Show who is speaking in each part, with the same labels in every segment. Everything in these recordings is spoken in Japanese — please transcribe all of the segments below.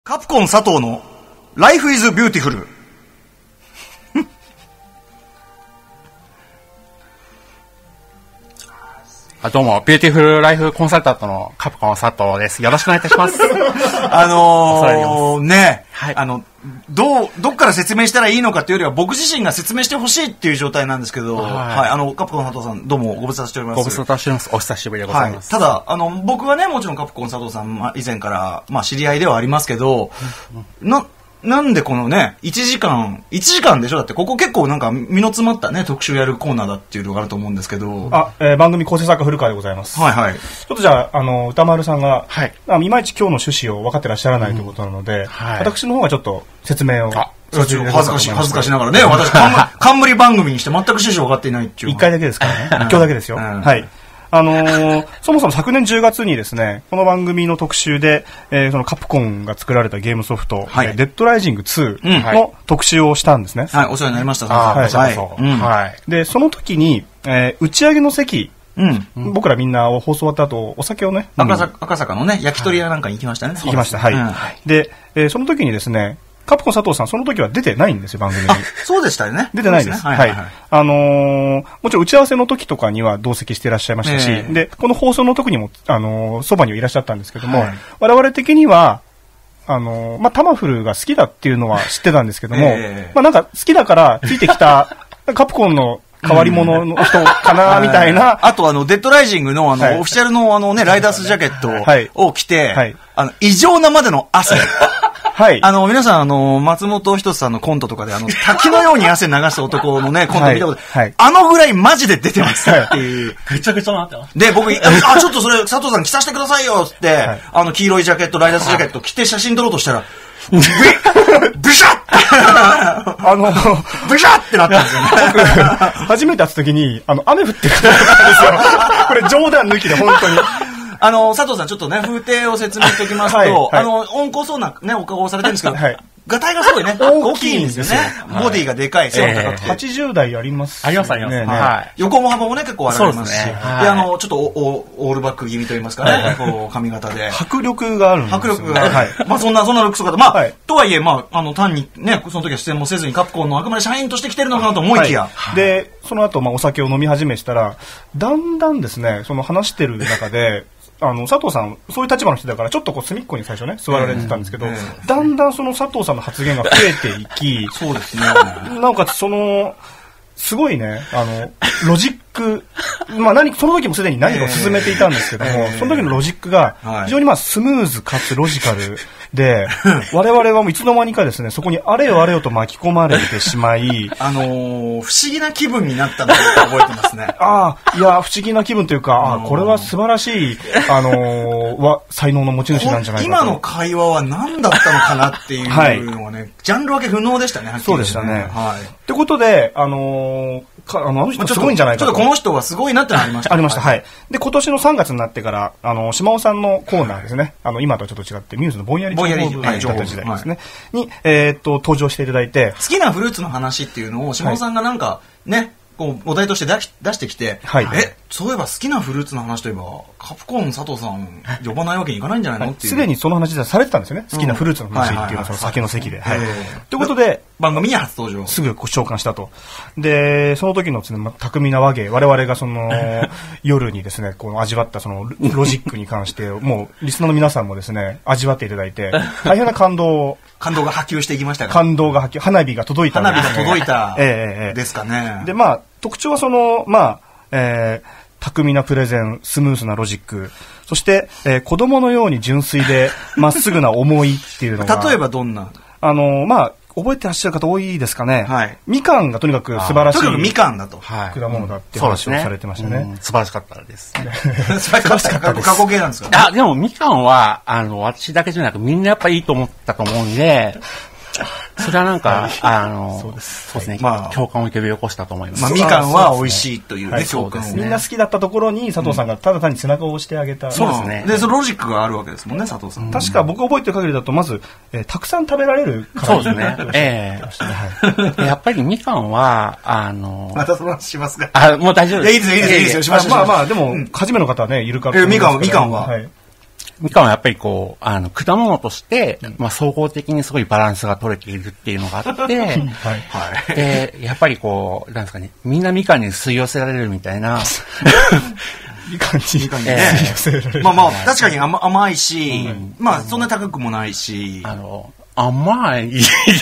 Speaker 1: カプコン佐藤の Life is Beautiful。
Speaker 2: どうも、ビューティフルライフコンサルタントのカプコン佐藤です。よろしくお願いいたします。
Speaker 1: ね、
Speaker 2: はい、
Speaker 1: どっから説明したらいいのかというよりは僕自身が説明してほしいっていう状態なんですけど、はい、カプコン佐藤さんどうもご無沙汰しております。
Speaker 2: ご無沙汰しております。お久しぶりでございます。
Speaker 1: はい、ただ僕はねもちろんカプコン佐藤さん、以前から知り合いではありますけど、なんでこのね1時間でしょ。だってここ結構なんか身の詰まったね特集やるコーナーだっていうのがあると思うんですけど、
Speaker 3: 番組構成作家古川でございます。
Speaker 1: はいはい。
Speaker 3: ちょっとじゃあ歌丸さんが、
Speaker 2: はい、
Speaker 3: いまいち今日の趣旨を分かってらっしゃらないということなので、はい、私の方がちょっと説明を
Speaker 1: 恥ずかしながらね、私冠番組にして全く趣旨を分かっていないっていう。
Speaker 3: 1回だけですからね。今日だけですよ。はい。そもそも昨年10月にですね、この番組の特集で、そのカプコンが作られたゲームソフト、デッドライジング2の特集をしたんですね。
Speaker 1: はい、お世話になりました。
Speaker 3: はい。で、その時に、打ち上げの席、僕らみんな放送終わった後、お酒をね、
Speaker 1: 赤坂のね、焼き鳥屋なんかに行きましたね。
Speaker 3: 行きました、はい。で、その時にですね、カプコン佐藤さん、その時は出てないんですよ、番組に。
Speaker 1: そうでしたよね。
Speaker 3: 出てないです。はい。もちろん打ち合わせの時とかには同席していらっしゃいましたし、で、この放送の時にも、そばにはいらっしゃったんですけども、我々的には、タマフルが好きだっていうのは知ってたんですけども、なんか好きだからついてきた、カプコンの変わり者の人かなみたいな。
Speaker 1: あとデッドライジングのオフィシャルのライダースジャケットを着て、異常なまでの汗。はい。皆さん、松本人志さんのコントとかで、滝のように汗流した男のね、コント見たこと、ぐらいマジで出てますっていう。
Speaker 2: めちゃくちゃなってます。
Speaker 1: で、僕、ちょっとそれ、佐藤さん着させてくださいよって、黄色いジャケット、ライダースジャケット着て写真撮ろうとしたら、ブシャッブシャッってなったんですよね。
Speaker 3: 僕、初めて会った時に、雨降ってるからったんですよ。これ冗談抜きで、本当に。
Speaker 1: 佐藤さんちょっとね、風景を説明しておきますと、温厚そうなね、お顔をされてるんですけど、ガタイがすごいね、大きいんですよね。ボディがでかい、背が高くて。
Speaker 3: 80代あります
Speaker 2: ね。ありますね。
Speaker 1: 横も幅もね、結構ありますし。で、ちょっとオールバック気味と言いますかね、髪型で。
Speaker 3: 迫力があるんですよ。
Speaker 1: 迫力がある。そんなルックスとかとはいえ、単にね、その時は出演もせずにカプコンのあくまで社員として来てるのかなと思いきや。
Speaker 3: で、その後、お酒を飲み始めしたら、だんだんですね、その話してる中で、佐藤さん、そういう立場の人だから、ちょっと隅っこに最初ね、座られてたんですけど、だんだんその佐藤さんの発言が増えていき、
Speaker 1: そうですね。
Speaker 3: なおかつすごいね、ロジック、その時もすでに何かを進めていたんですけども、その時のロジックが、非常にスムーズかつロジカルで、我々はもういつの間にかですね、そこにあれよあれよと巻き込まれてしまい、
Speaker 1: 不思議な気分になったのを覚えてますね。
Speaker 3: いや、不思議な気分というか、これは素晴らしい、才能の持ち主なんじゃないかと。
Speaker 1: 今の会話は何だったのかなっていうのはね、ジャンル分け不能でしたね、
Speaker 3: そうでしたね。ってことで、あの人すごいんじゃないかと。
Speaker 1: ちょっとこの人はすごいなってのありました。
Speaker 3: ありました、はい。で、今年の3月になってから、島尾さんのコーナーですね。今とはちょっと違って、ミューズのぼんやり情報部だった時代ですね。に、登場していただいて。
Speaker 1: 好きなフルーツの話っていうのを、島尾さんがなんか、ね、お題として出してきて、そういえば好きなフルーツの話といえば、カプコン佐藤さん呼ばないわけにいかないんじゃないのっていう。
Speaker 3: すでにその話でされてたんですよね。好きなフルーツの話っていうのはその酒の席で。ということで、
Speaker 1: 番組に初登場。
Speaker 3: すぐ召喚したと。で、その時の巧みな和芸、我々が夜にですね、味わったそのロジックに関して、もうリスナーの皆さんもですね、味わっていただいて、大変な感動
Speaker 1: が波及していきましたか。
Speaker 3: 感動が波及、花火が届いた。
Speaker 1: 花火が届いた。ですかね。
Speaker 3: で、特徴は巧みなプレゼン、スムーズなロジック、そして、子供のように純粋でまっすぐな思いっていうのが。
Speaker 1: 例えばどんな
Speaker 3: 覚えてらっしゃる方多いですかね。みかんがとにかく素晴らしい。
Speaker 1: とにかくみかんだと。
Speaker 3: 果物だって話をされてましたね。
Speaker 2: 素晴らしかったです。
Speaker 1: 素晴らしかったです。過去形なんですか。
Speaker 2: でもみかんは、私だけじゃなくみんなやっぱりいいと思ったと思うんで、それはなんか、そうですね。共感を呼び起こしたと思います。
Speaker 1: みかんは美味しいというね、共感を。
Speaker 3: みんな好きだったところに佐藤さんがただ単に背中を押してあげた。
Speaker 2: そうですね。
Speaker 1: で、そのロジックがあるわけですもんね、佐藤さん。
Speaker 3: 確か僕覚えてる限りだと、まず、たくさん食べられるから。
Speaker 2: そうですね。やっぱりみかんは、
Speaker 1: またその話しますか。
Speaker 2: もう大丈夫です。
Speaker 1: いいですよ、しましょう。
Speaker 3: でも、初めの方はね、いるから。
Speaker 1: みかんは。
Speaker 2: みかんはやっぱりこう、果物として、まあ、総合的にすごいバランスが取れているっていうのがあって、はい。で、やっぱりこう、なんですかね、みんなみかんに吸い寄せられるみたいな。
Speaker 3: みかんに吸い寄せられる。
Speaker 1: まあまあ、確かに甘いし、まあ、そんな高くもないし。
Speaker 2: 甘い。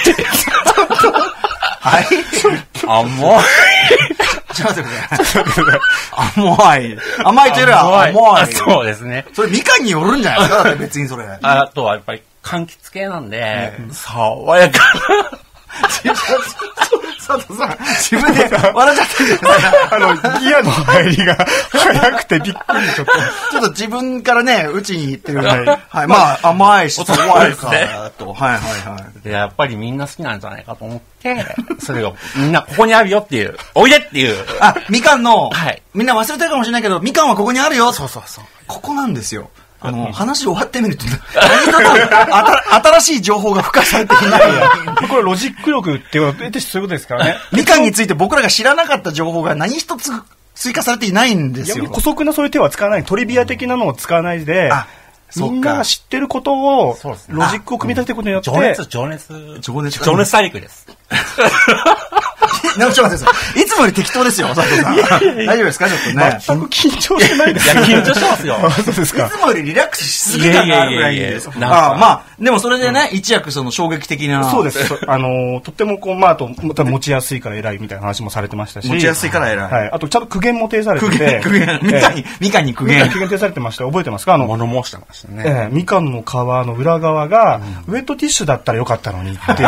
Speaker 1: はい。
Speaker 2: 甘い。
Speaker 1: ちょっと待ってください。甘い。甘いというよりは甘い。
Speaker 2: そうですね。
Speaker 1: それみかんによるんじゃないですかだって別にそれ。
Speaker 2: あとはやっぱり柑橘系なんで、爽やかな。
Speaker 1: 佐藤さん、自分で笑っちゃってるじゃないです
Speaker 3: か。ギアの入りが早くてびっくりちょっ
Speaker 1: と自分からね、うちに行ってる。はい。まあ、甘いし、爽やかと。はいはいはい。
Speaker 2: で、やっぱりみんな好きなんじゃないかと思って、それをみんなここにあるよっていう、おいでっていう。
Speaker 1: あ、みかんの、はい。みんな忘れてるかもしれないけど、みかんはここにあるよ。
Speaker 2: そうそうそう。
Speaker 1: ここなんですよ。話終わってみると、新しい情報が付加されていない。
Speaker 3: これロジック力っていうそういうことですからね。
Speaker 1: みかんについて僕らが知らなかった情報が何一つ追加されていないんですよ。
Speaker 3: 姑息なそういう手は使わない。トリビア的なのを使わないで、みんなが知ってることを、ロジックを組み立てることによって。
Speaker 2: 情熱大陸です。
Speaker 1: ちょっと待ってください。いつもより適当ですよ、佐藤さん。大丈夫ですかちょっとね。
Speaker 3: 全く緊張してないです
Speaker 2: よ。いや、緊張してますよ。
Speaker 3: そうですか。
Speaker 1: いつもよりリラックスしすぎたがあるぐらいです。まあ、でもそれでね、一躍その衝撃的な。
Speaker 3: そうです。とってもこう、まあ、あと、多分持ちやすいから偉いみたいな話もされてましたし。
Speaker 1: 持ちやすいから偉い。
Speaker 3: はい。あと、ちゃんと苦言も呈されてて。
Speaker 1: みかんに苦言。
Speaker 3: 苦言呈されてました。覚えてますか
Speaker 2: 物申してましたね。
Speaker 3: みかんの皮の裏側が、ウェットティッシュだったらよかったのにっていう。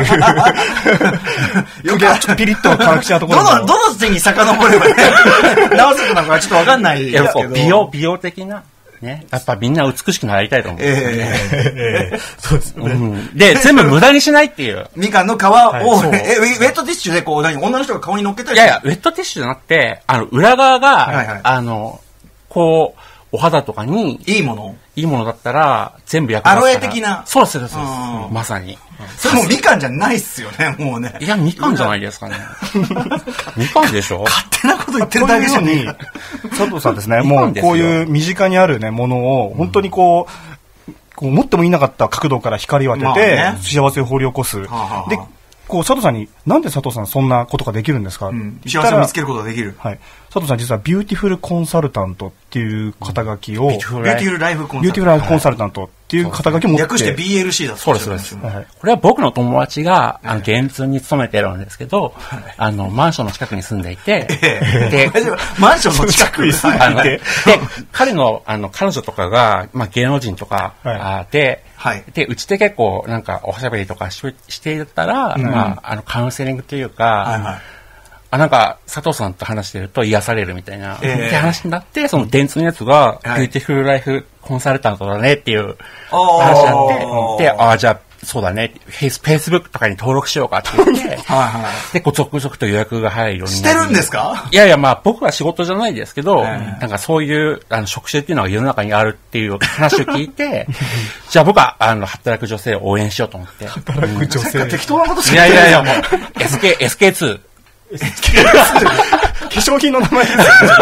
Speaker 3: ちょっとピリッと辛口なところ。
Speaker 1: どの時に遡ればね、直せたのかちょっとわかんないですけ
Speaker 2: ど。美容的な。ね。やっぱみんな美しくなりたいと思う。
Speaker 3: そうですね。
Speaker 2: で、全部無駄にしないっていう。
Speaker 1: みかんの皮を、ウェットティッシュでこう、女の人が顔に乗っけたり。
Speaker 2: いやいや、ウェットティッシュじゃなくて、裏側が、こう、お肌とかに、いいものだったら、全部役立つから。
Speaker 1: アロエ的な。
Speaker 2: そうです。まさに。
Speaker 1: それもうみかんじゃないっすよね、もうね。
Speaker 2: いや、みかんじゃないですかね。みかんでしょ
Speaker 1: 勝手なこと言ってるだけじゃに。
Speaker 3: 佐藤さんですね、もうこういう身近にあるね、ものを、本当にこう、持ってもいなかった角度から光を当てて、幸せを掘り起こす。で、佐藤さんに、なんで佐藤さんそんなことができるんですか、
Speaker 1: 幸せを見つけることができる。
Speaker 3: はい。佐藤さん実はビューティフルコンサルタントっていう肩書きを、
Speaker 1: ビューティフルライフコ
Speaker 3: ンサルタントっていう肩書きを持って。
Speaker 1: 略して BLC だ
Speaker 2: そうです。これは僕の友達が、現通に勤めてるんですけど、マンションの近くに住んでいて、
Speaker 1: で、マンションの近くに住んでいて、
Speaker 2: で、彼女とかが、まあ芸能人とかで、で、うちで結構なんかおしゃべりとかしていたら、まあ、カウンセリングというか、なんか、佐藤さんと話してると癒されるみたいな、って話になって、その電通のやつが、ビューティフルライフコンサルタントだねっていう話になって、じゃあ、そうだね、フェイスブックとかに登録しようかって言って、で、続々と予約が入るようになる。
Speaker 1: してるんですか？
Speaker 2: いやいや、まあ、僕は仕事じゃないですけど、なんかそういう、職種っていうのが世の中にあるっていう話を聞いて、じゃあ僕は、働く女性を応援しようと思って。
Speaker 3: 働く女性。
Speaker 1: 適当なこと
Speaker 2: いやいや、もう、SK2。
Speaker 3: 化粧品の名前です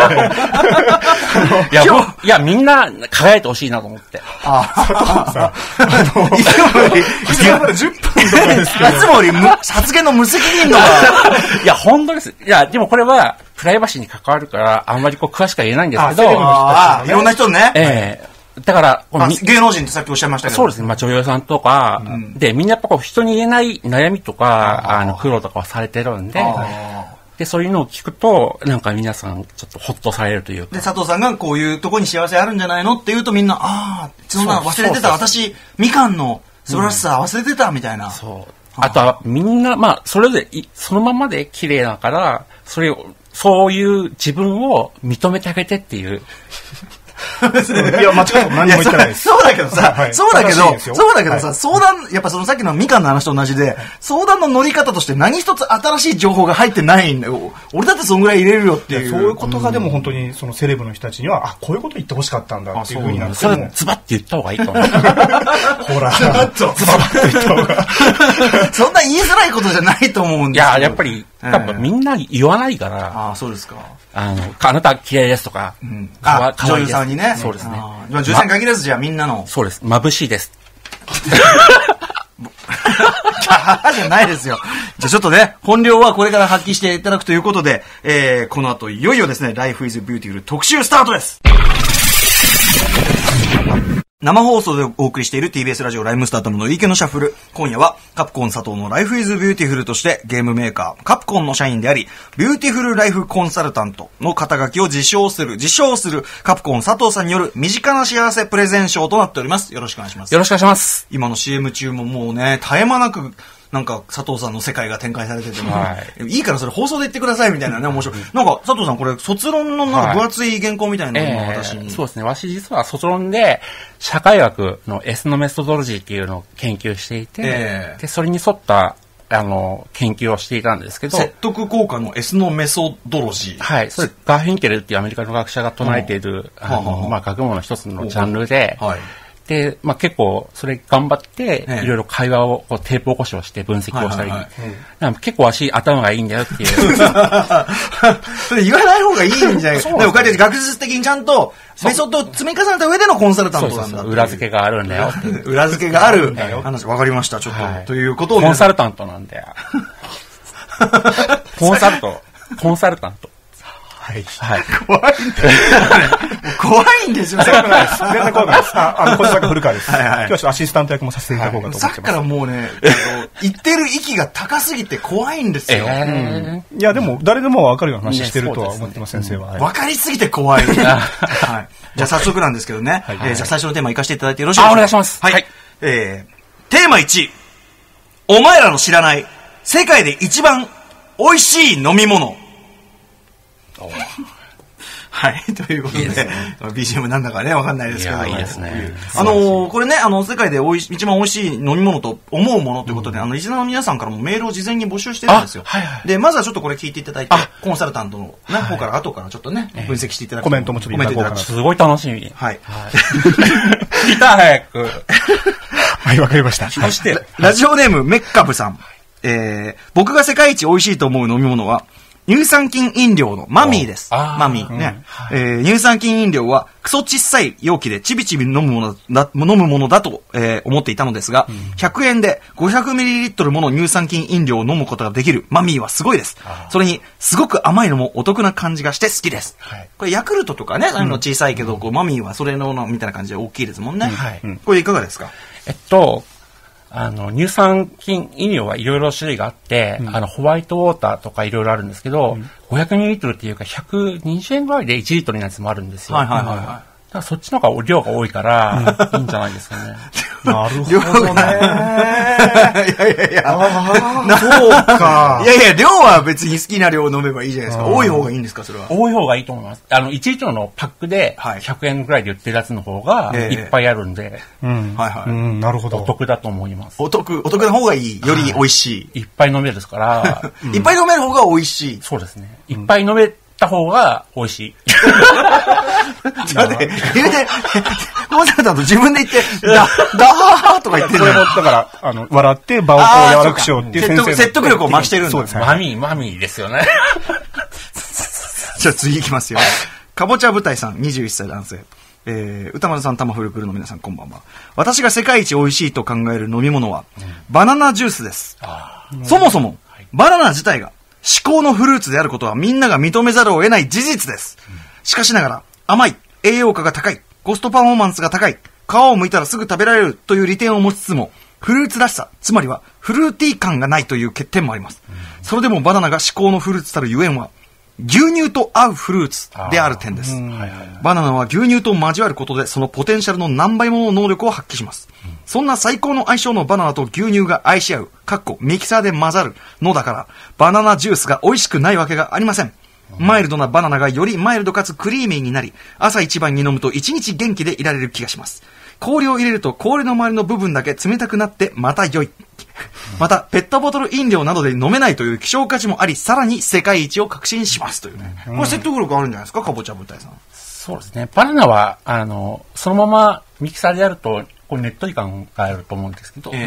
Speaker 2: よね。いや、みんな輝いてほしいなと思って。
Speaker 3: いつもまで10分とかですけど。
Speaker 1: いつもより発言の無責任度が。
Speaker 2: いや、本当です。いや、でもこれは、プライバシーに関わるから、あんまり詳しくは言えないんですけど。
Speaker 1: いろんな人ね。
Speaker 2: だから、
Speaker 1: 芸能人ってさっきおっしゃいましたけど。
Speaker 2: そうですね。まあ、女優さんとか、で、みんなやっぱ人に言えない悩みとか、苦労とかはされてるんで、で、そういうのを聞くと、なんか皆さんちょっとホッとされるというか。
Speaker 1: で、佐藤さんがこういうとこに幸せあるんじゃないのって言うとみんな、そんな忘れてた。私、みかんの素晴らしさ忘れてたみたいな。
Speaker 2: そう。あとは、みんな、まあ、それで、そのままで綺麗だから、そういう自分を認めてあげてっていう。
Speaker 3: いや、間違って何も言ってないです。
Speaker 1: そうだけどさ、相談、やっぱそのさっきのみかんの話と同じで、相談の乗り方として何一つ新しい情報が入ってないんだよ。俺だってそんぐらい入れるよっていう。
Speaker 3: そういうことがでも本当にそのセレブの人たちには、こういうこと言ってほしかったんだっていうふうになって。
Speaker 2: それ、ズバッて言った方がいいと思う。
Speaker 3: ほら、ズバッて言った方が。
Speaker 1: そんな言いづらいことじゃないと思うんですよ。
Speaker 2: いや、やっぱり、 多分みんな言わないから。
Speaker 1: ああ、そうですか。
Speaker 2: あなた嫌いですとか。
Speaker 1: 女優さんにね。
Speaker 2: そうですね。
Speaker 1: 女優さんに限らずじゃあみんなの。
Speaker 2: そうです。眩しいです。
Speaker 1: じゃないですよ。じゃあちょっとね、本領はこれから発揮していただくということで、この後いよいよですね、Life is Beautiful 特集スタートです。生放送でお送りしている TBS ラジオライムスタートの池のシャッフル。今夜はカプコン佐藤の Life is Beautiful としてゲームメーカーカプコンの社員であり、ビューティフルライフコンサルタントの肩書きを自称するカプコン佐藤さんによる身近な幸せプレゼンショーとなっております。よろしくお願いします。
Speaker 2: よろしくお願いします。
Speaker 1: 今の CM 中ももうね、絶え間なくなんか佐藤さんの世界が展開されてても、いいからそれ放送で言ってくださいみたいなね、面白い。なんか佐藤さんこれ卒論のなんか分厚い原稿みたいなのを私に、
Speaker 2: そうですね。私実は卒論で社会学のエスノメソドロジーっていうのを研究していて、でそれに沿った研究をしていたんですけど、
Speaker 1: 説得効果のエスノメソドロジー。
Speaker 2: はい。それガーフィンケルっていうアメリカの学者が唱えている、学問の一つのジャンルで、で、結構、それ頑張って、いろいろ会話を、テープ起こしをして分析をしたり、結構頭がいいんだよっていう。
Speaker 1: それ言わない方がいいんじゃないですか。でもこうやって学術的にちゃんと、メソッドを積み重ねた上でのコンサルタントなんだ。
Speaker 2: 裏付けがあるんだよ。
Speaker 1: 裏付けがある話、わかりました。ちょっと、ということを。
Speaker 2: コンサルタントなんだよ。コンサルタント。
Speaker 1: はい。怖いんですよ。
Speaker 3: 全然怖くないです。小坂古川です。今日はちょっとアシスタント役もさせていただこうかと思ってます。
Speaker 1: さっきからもうね、言ってる息が高すぎて怖いんですよ。
Speaker 3: いや、でも、誰でもわかるような話してるとは思ってます、先生は。
Speaker 1: わかりすぎて怖い。じゃあ早速なんですけどね。じゃあ最初のテーマ行かせていただいてよろしいですか？
Speaker 2: お願いします。
Speaker 1: はい。テーマ1。お前らの知らない世界で一番美味しい飲み物。はい。ということで、BGM なんだかね、わかんないですけど。
Speaker 2: いいですね。
Speaker 1: これね、世界で一番美味しい飲み物と思うものということで、リスナーの皆さんからもメールを事前に募集してるんですよ。で、まずはちょっとこれ聞いていただいて、コンサルタントの方から後からちょっとね、分析していただく。
Speaker 3: コメントもちょっといただこうかな。
Speaker 2: すごい楽しみ。
Speaker 1: はい。
Speaker 2: 聞いた早く。
Speaker 3: はい、わかりました。
Speaker 1: そして、ラジオネームメッカブさん。僕が世界一美味しいと思う飲み物は、乳酸菌飲料のマミーです。マミーね。乳酸菌飲料はクソ小さい容器でちびちび飲むものだと、思っていたのですが、100円で 500ml もの乳酸菌飲料を飲むことができるマミーはすごいです。それにすごく甘いのもお得な感じがして好きです。これヤクルトとかね、そういうの小さいけど、マミーはそれのみたいな感じで大きいですもんね。これいかがですか？
Speaker 2: 乳酸菌飲料はいろいろ種類があって、ホワイトウォーターとかいろいろあるんですけど、500ml っていうか120円ぐらいで1リットルのやつもあるんですよ。だからそっちの方が量が多いから、いいんじゃないですかね。
Speaker 3: なるほどね。
Speaker 1: そうか。いや、量は別に好きな量を飲めばいいじゃないですか。多い方がいいんですか、それは。
Speaker 2: 多い方がいいと思います。1リットルのパックで100円ぐらいで売ってるやつの方がいっぱいあるんで、
Speaker 3: なるほど。
Speaker 2: お得だと思います。
Speaker 1: お得な方がいい。より美味しい。
Speaker 2: いっぱい飲めるですから。
Speaker 1: いっぱい飲める方が美味しい。
Speaker 2: そうですね。いっぱい飲めた方が美味しい。
Speaker 1: だって、コンサルタント自分で言って、だーとか言ってる。
Speaker 3: これも、だから、笑って場をこう柔らくしようっていう先生の
Speaker 1: 説得力を増してるんです。
Speaker 2: そうですね。マミーですよね。
Speaker 1: じゃあ次行きますよ。かぼちゃ部隊さん、21歳男性。歌丸さん、玉フルクルの皆さん、こんばんは。私が世界一美味しいと考える飲み物は、バナナジュースです。そもそも、バナナ自体が至高のフルーツであることはみんなが認めざるを得ない事実です。しかしながら、甘い、栄養価が高い、コストパフォーマンスが高い、皮を剥いたらすぐ食べられるという利点を持ちつつも、フルーツらしさ、つまりはフルーティー感がないという欠点もあります。それでもバナナが至高のフルーツたるゆえんは、牛乳と合うフルーツである点です。バナナは牛乳と交わることでそのポテンシャルの何倍もの能力を発揮します。そんな最高の相性のバナナと牛乳が愛し合う、ミキサーで混ざるのだから、バナナジュースが美味しくないわけがありません。マイルドなバナナがよりマイルドかつクリーミーになり、朝一番に飲むと一日元気でいられる気がします。氷を入れると氷の周りの部分だけ冷たくなってまた良い。またペットボトル飲料などで飲めないという希少価値もあり、さらに世界一を確信しますというね。これ説得力あるんじゃないですか、かぼちゃ部隊さん。
Speaker 2: そうですね。バナナはそのままミキサーでやるとこうねっとり感があると思うんですけど、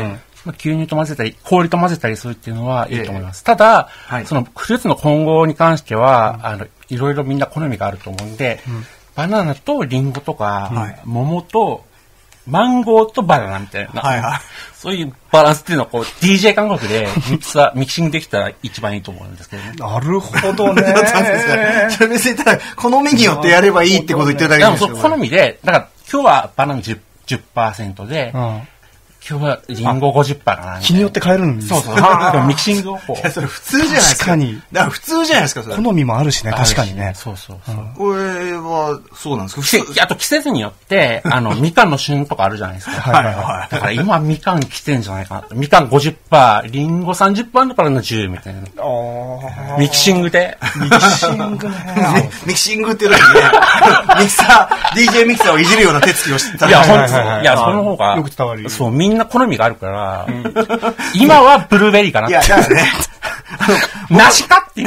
Speaker 2: 牛乳と混ぜたり、氷と混ぜたりするっていうのはいいと思います。ただ、そのフルーツの混合に関しては、いろいろみんな好みがあると思うんで、バナナとリンゴとか、桃と、マンゴーとバナナみたいな、そういうバランスっていうのをこう DJ 感覚でミキシングできたら一番いいと思うんですけどね。
Speaker 3: なるほどね。
Speaker 1: それ別にただ好みによってやればいいってこと言ってるだけですよ。
Speaker 2: でも好みで、だから今日はバナナ 10% で、今日はリンゴ 50% かな。
Speaker 3: 日によって変えるんです
Speaker 2: そうそう。ミキシングをこう。
Speaker 1: いや、それ普通じゃないですか。
Speaker 3: 確かに。
Speaker 1: だから普通じゃないですか、それ。
Speaker 3: 好みもあるしね、確かにね。
Speaker 2: そうそう。
Speaker 1: これは、そうなんですか。
Speaker 2: あと季節によって、みかんの旬とかあるじゃないですか。だから今みかん来てんじゃないかな。みかん 50%、リンゴ 30% からの10みたいな。ミキシングで。
Speaker 3: ミキシングね。
Speaker 1: ミキシングっていう時にね、DJ ミキサーをいじるような手つきをしてた。
Speaker 2: いや、ほんといや、その方が。
Speaker 3: よく伝わる。
Speaker 2: そう、みんな好みがあるから、今はブルーベリーかな。
Speaker 1: いや、だからね。
Speaker 2: 梨かっていう。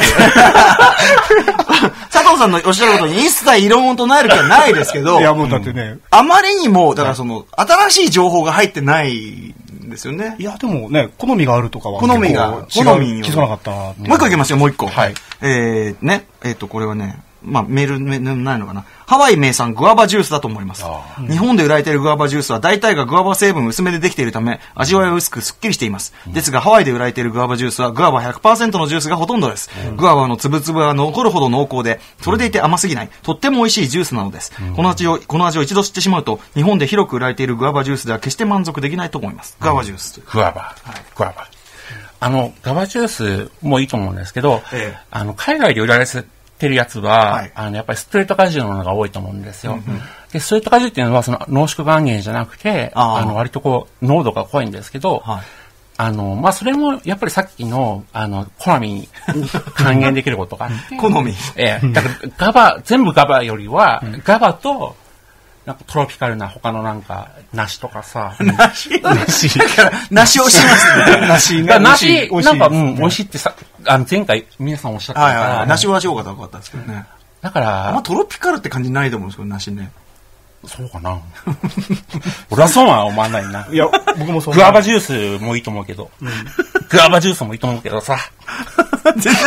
Speaker 1: 佐藤さんのおっしゃることに一切異論を唱える気はないですけど、
Speaker 3: いや、もうだってね。
Speaker 1: あまりにも、だから新しい情報が入ってないんですよね。
Speaker 3: いや、でもね、好みがあるとかは。
Speaker 1: 好みに
Speaker 3: 気づかなかったな。も
Speaker 1: う一個いきますよ、もう一個。
Speaker 2: はい。
Speaker 1: ね、これはね、まあ、メールないのかな。ハワイ名産グアバジュースだと思います。日本で売られているグアバジュースは大体がグアバ成分薄めでできているため、味わいは薄くすっきりしています。ですが、ハワイで売られているグアバジュースはグアバ 100% のジュースがほとんどです。グアバの粒々が残るほど濃厚で、それでいて甘すぎない、とっても美味しいジュースなのです。この味を一度知ってしまうと、日本で広く売られているグアバジュースでは決して満足できないと思います。グアバジュース。
Speaker 2: グアバ。グアバ。グアバジュースもいいと思うんですけど、海外で売られてるやつは、やっぱりストレート果汁のものが多いと思うんですよ。で、ストレート果汁っていうのは、その濃縮岩塩じゃなくて、割とこう、濃度が濃いんですけど、まあ、それも、やっぱりさっきの、好みに還元できることがあって。
Speaker 1: 好み。
Speaker 2: だから全部ガバよりは、ガバと、なんかトロピカルな他のなんか、梨とかさ。
Speaker 1: 梨だから、梨をしますね。
Speaker 3: 梨
Speaker 2: ね。梨、なんか、美味しいってさ、前回皆さんおっしゃったから。
Speaker 1: 梨は味多かったですけどね。
Speaker 2: だから。
Speaker 1: あんまトロピカルって感じないと思うんですけど、梨ね。
Speaker 2: そうかな。俺はそうは思わないな。
Speaker 3: いや、僕もそう。
Speaker 2: グアバジュースもいいと思うけど。グアバジュースもいいと思うけどさ。
Speaker 1: 全然、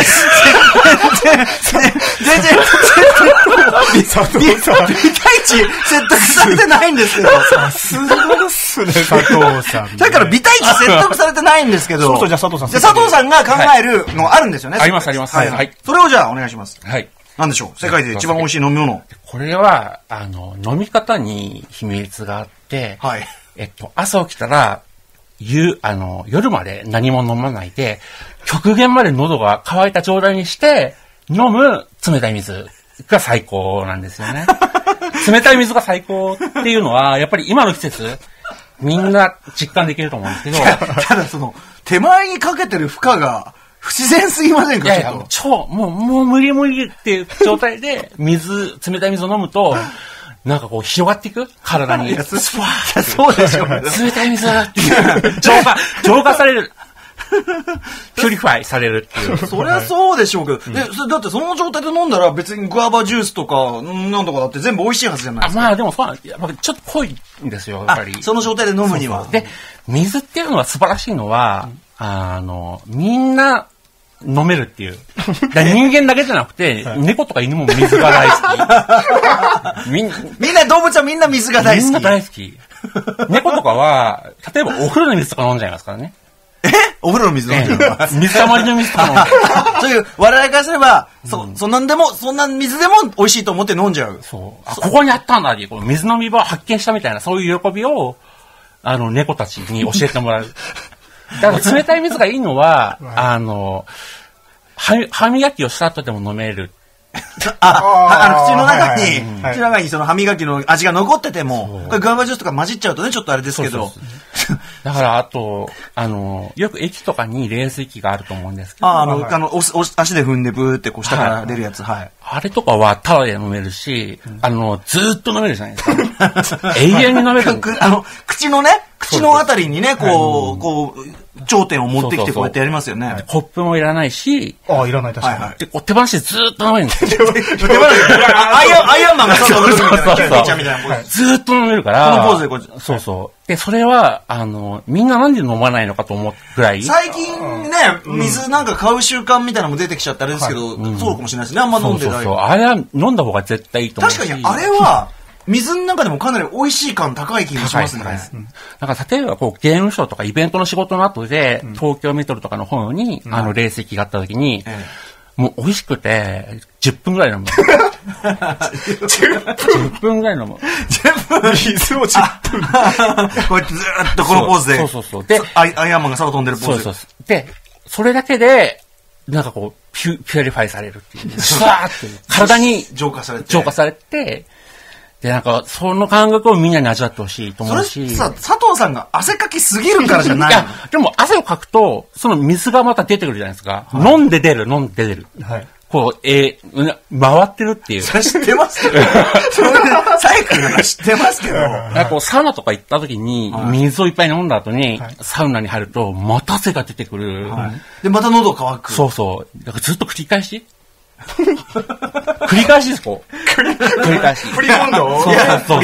Speaker 1: ビタイチ説得されてないんですけど。
Speaker 3: さすがですね、佐藤さん。
Speaker 1: だからビタイチ説得されてないんですけど。
Speaker 3: そう、じゃあ佐藤さん。
Speaker 1: じゃあ佐藤さんが考えるのあるんですよね。
Speaker 2: あります。はい。
Speaker 1: それをじゃあお願いします。
Speaker 2: はい。
Speaker 1: なんでしょう、世界で一番美味しい飲み物。
Speaker 2: これは、飲み方に秘密があって、朝起きたら、夜まで何も飲まないで、極限まで喉が渇いた状態にして、飲む冷たい水が最高なんですよね。冷たい水が最高っていうのは、やっぱり今の季節、みんな実感できると思うんですけど。
Speaker 1: ただ手前にかけてる負荷が、不自然すぎませんか？
Speaker 2: いや、もう無理っていう状態で、冷たい水を飲むと、なんかこう広がっていく体に。
Speaker 1: そうでしょうね。
Speaker 2: 冷たい水だっていう。浄化される。ピュリファイされるっていう。
Speaker 1: そりゃそうでしょうけど。だってその状態で飲んだら別にグアバジュースとか、なんとかだって全部美味しいはずじゃないですか。
Speaker 2: まあでもちょっと濃いんですよ、やっぱり。
Speaker 1: その状態で飲むには。
Speaker 2: で、水っていうのは素晴らしいのは、みんな、飲めるっていう。人間だけじゃなくて、猫とか犬も水が大好き。みんな
Speaker 1: 動物はみんな水が大好き。
Speaker 2: みんな大好き。猫とかは、例えばお風呂の水とか飲んじゃいますからね。
Speaker 1: お風呂の水飲んじゃいます。
Speaker 2: 水たまりの水とか飲んじゃ
Speaker 1: う。そういう、我々からすれば、そんな水でも美味しいと思って飲んじゃう。
Speaker 2: そう。ここにあったんだって、水の見場を発見したみたいな、そういう喜びを、猫たちに教えてもらう。だから冷たい水がいいのは、歯磨きをした後でも飲める。
Speaker 1: 口の中にその歯磨きの味が残ってても、これグアバジュースとか混じっちゃうとね、ちょっとあれですけど。
Speaker 2: だから、あと、よく駅とかに冷水器があると思うんですけど。
Speaker 1: 足で踏んでブーってこう下から出るやつ。はい。
Speaker 2: あれとかはタダで飲めるし、ずーっと飲めるじゃないですか。永遠に飲める。
Speaker 1: 口のあたりにね、こう、 頂点を持ってきてこうやってやりますよね。
Speaker 2: コップもいらないし、
Speaker 3: いらない、確かに。
Speaker 2: で、手放しでずーっと飲めるんですよ。
Speaker 1: 手放しで、アイアンマンがそう、
Speaker 2: ずーっと飲めるから、このポーズでこう。そうそう。で、それは、みんななんで飲まないのかと思うぐらい。
Speaker 1: 最近ね、水なんか買う習慣みたいなのも出てきちゃったあれですけど、そうかもしれないですね。あんま飲んでない。
Speaker 2: そう。あれは飲んだ方が絶対いいと思う。
Speaker 1: 確かに、あれは、水の中でもかなり美味しい感高い気がしますね。
Speaker 2: なんか例えばゲームショーとかイベントの仕事の後で、東京メトロとかの方に、冷石があった時に、もう美味しくて、10分ぐらい飲む。10分ぐらい飲む。
Speaker 3: 10分水を10分。
Speaker 1: こうやってずーっとこのポーズで。
Speaker 2: そう。で、
Speaker 1: アイアンマンが空飛んでるポーズ。
Speaker 2: そう。で、それだけで、なんかこう、ピュアリファイされるっていう。スワーって体に
Speaker 1: 浄化されて、
Speaker 2: で、なんか、その感覚をみんなに味わってほしいと思うし。
Speaker 1: それさ、佐藤さんが汗かきすぎるからじゃないの？いや、
Speaker 2: でも汗をかくと、その水がまた出てくるじゃないですか。飲んで出る。はい。こう、回ってるっていう。
Speaker 1: それ知ってますけど。それサイクルが知ってますけど。
Speaker 2: なんかこう、サウナとか行った時に、水をいっぱい飲んだ後に、サウナに入ると、また汗が出てくる。
Speaker 1: で、また喉乾く。
Speaker 2: そう。だからずっと繰り返し繰り返しですか？繰り返し。
Speaker 1: 振り込んだそう。